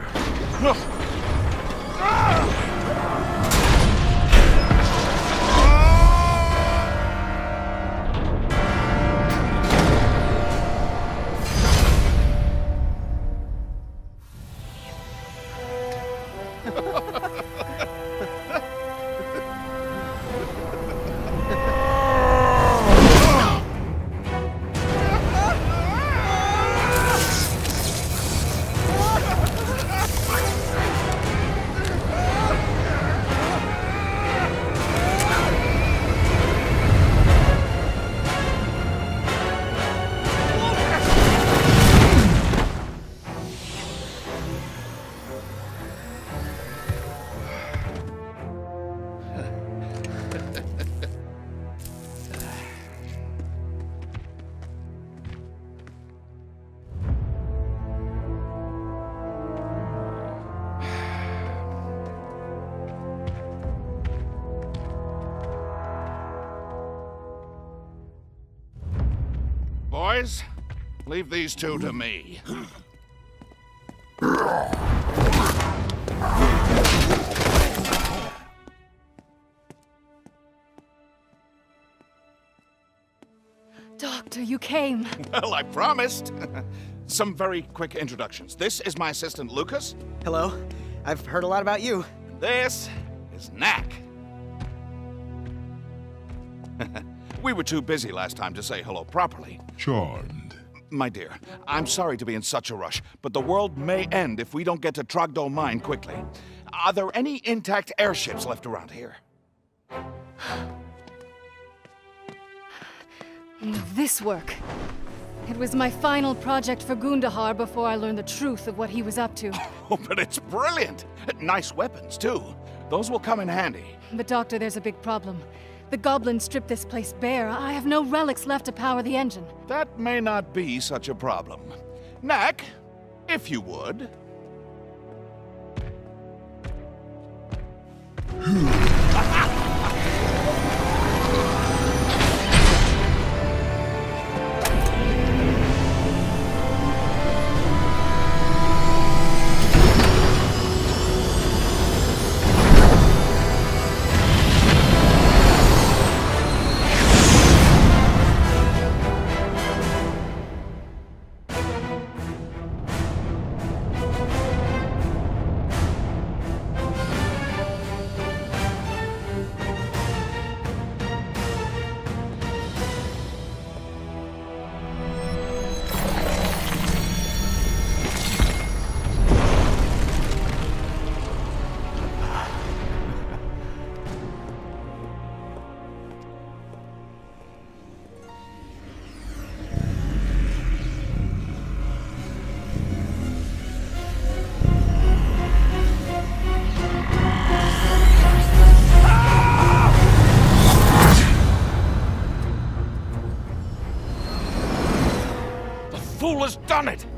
Boys, leave these two to me. Doctor, you came. Well, I promised. Some very quick introductions. This is my assistant, Lucas. Hello. I've heard a lot about you. This is Knack. We were too busy last time to say hello properly. Charmed. My dear, I'm sorry to be in such a rush, but the world may end if we don't get to Trogdor Mine quickly. Are there any intact airships left around here? Will this work? It was my final project for Gundahar before I learned the truth of what he was up to. Oh, but it's brilliant! Nice weapons, too. Those will come in handy. But Doctor, there's a big problem. The Goblins stripped this place bare. I have no relics left to power the engine. That may not be such a problem. Knack, if you would. Fool has done it!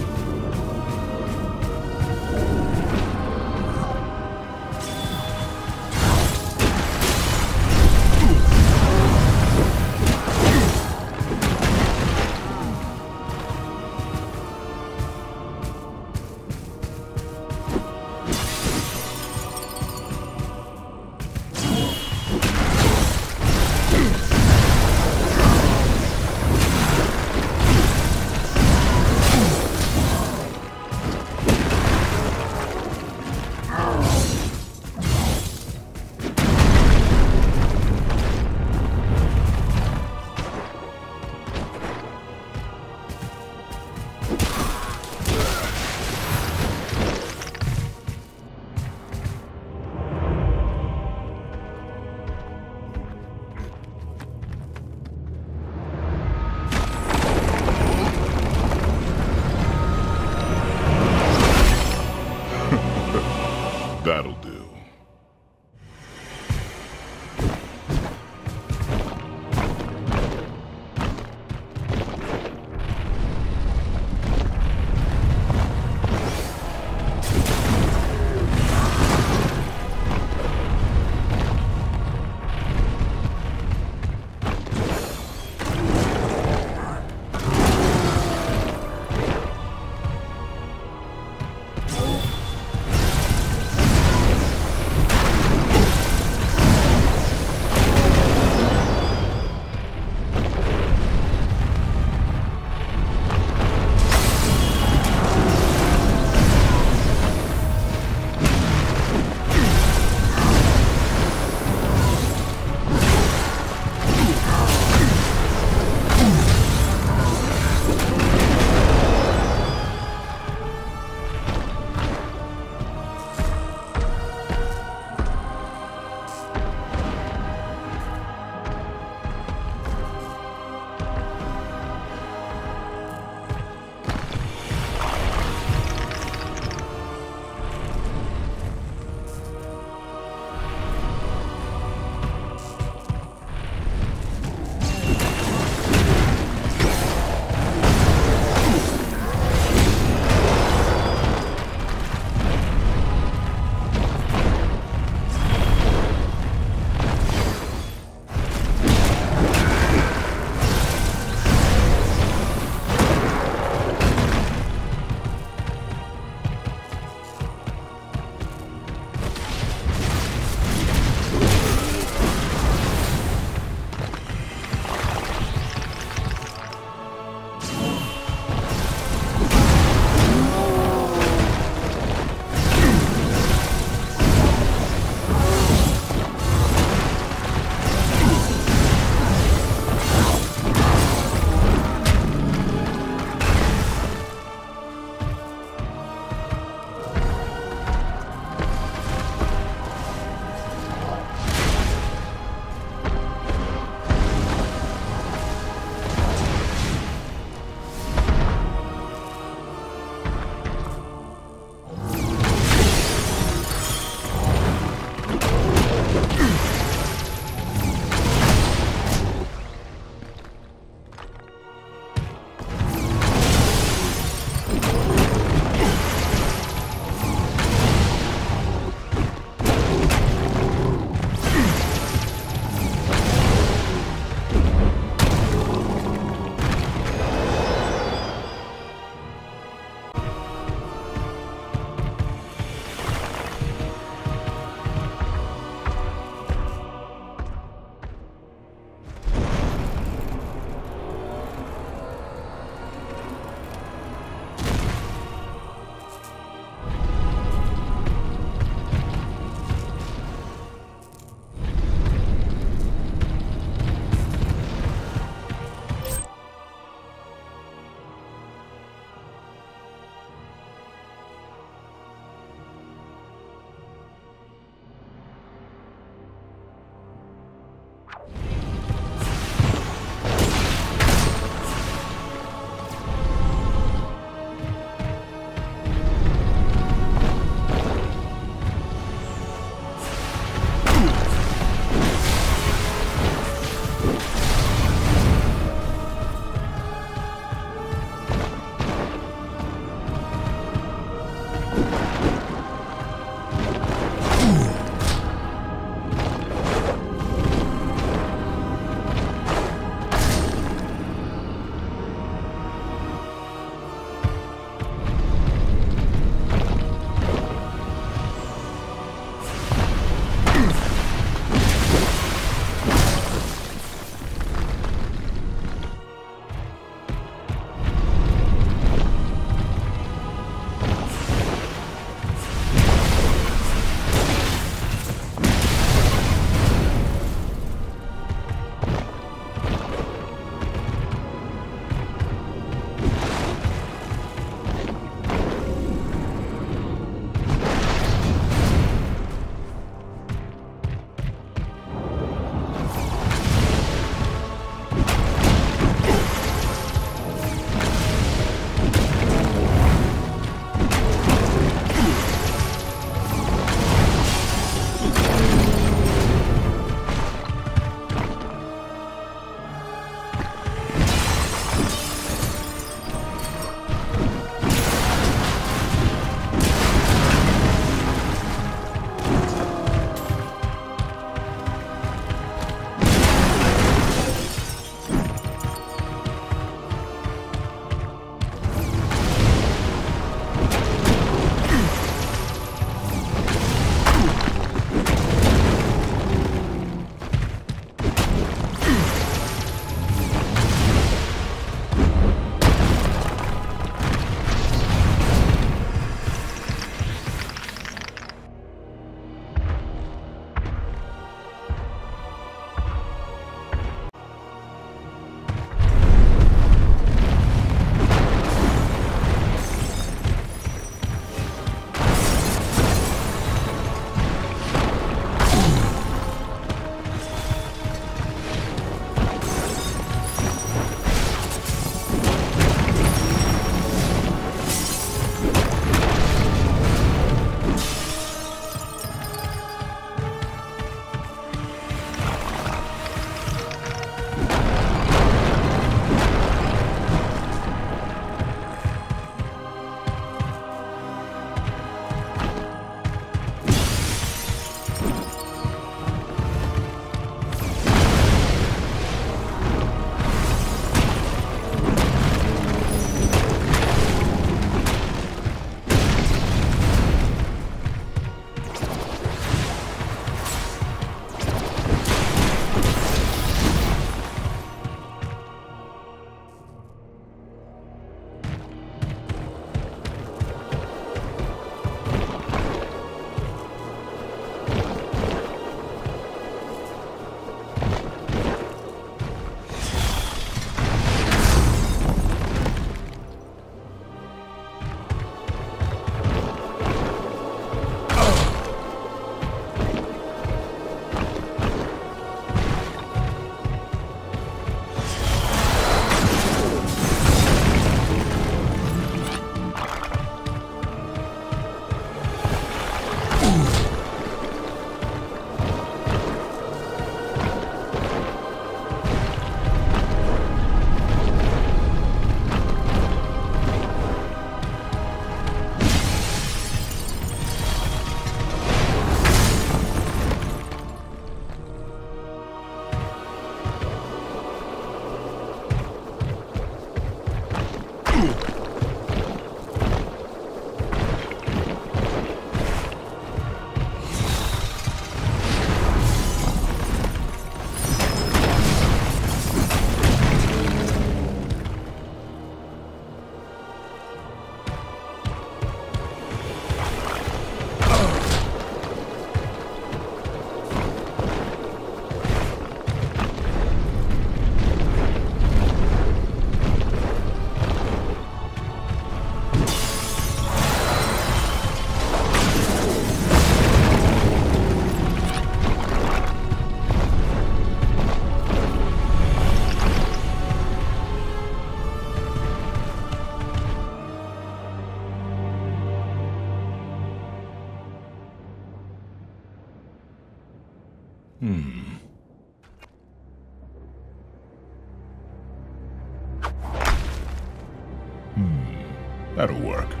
That'll work.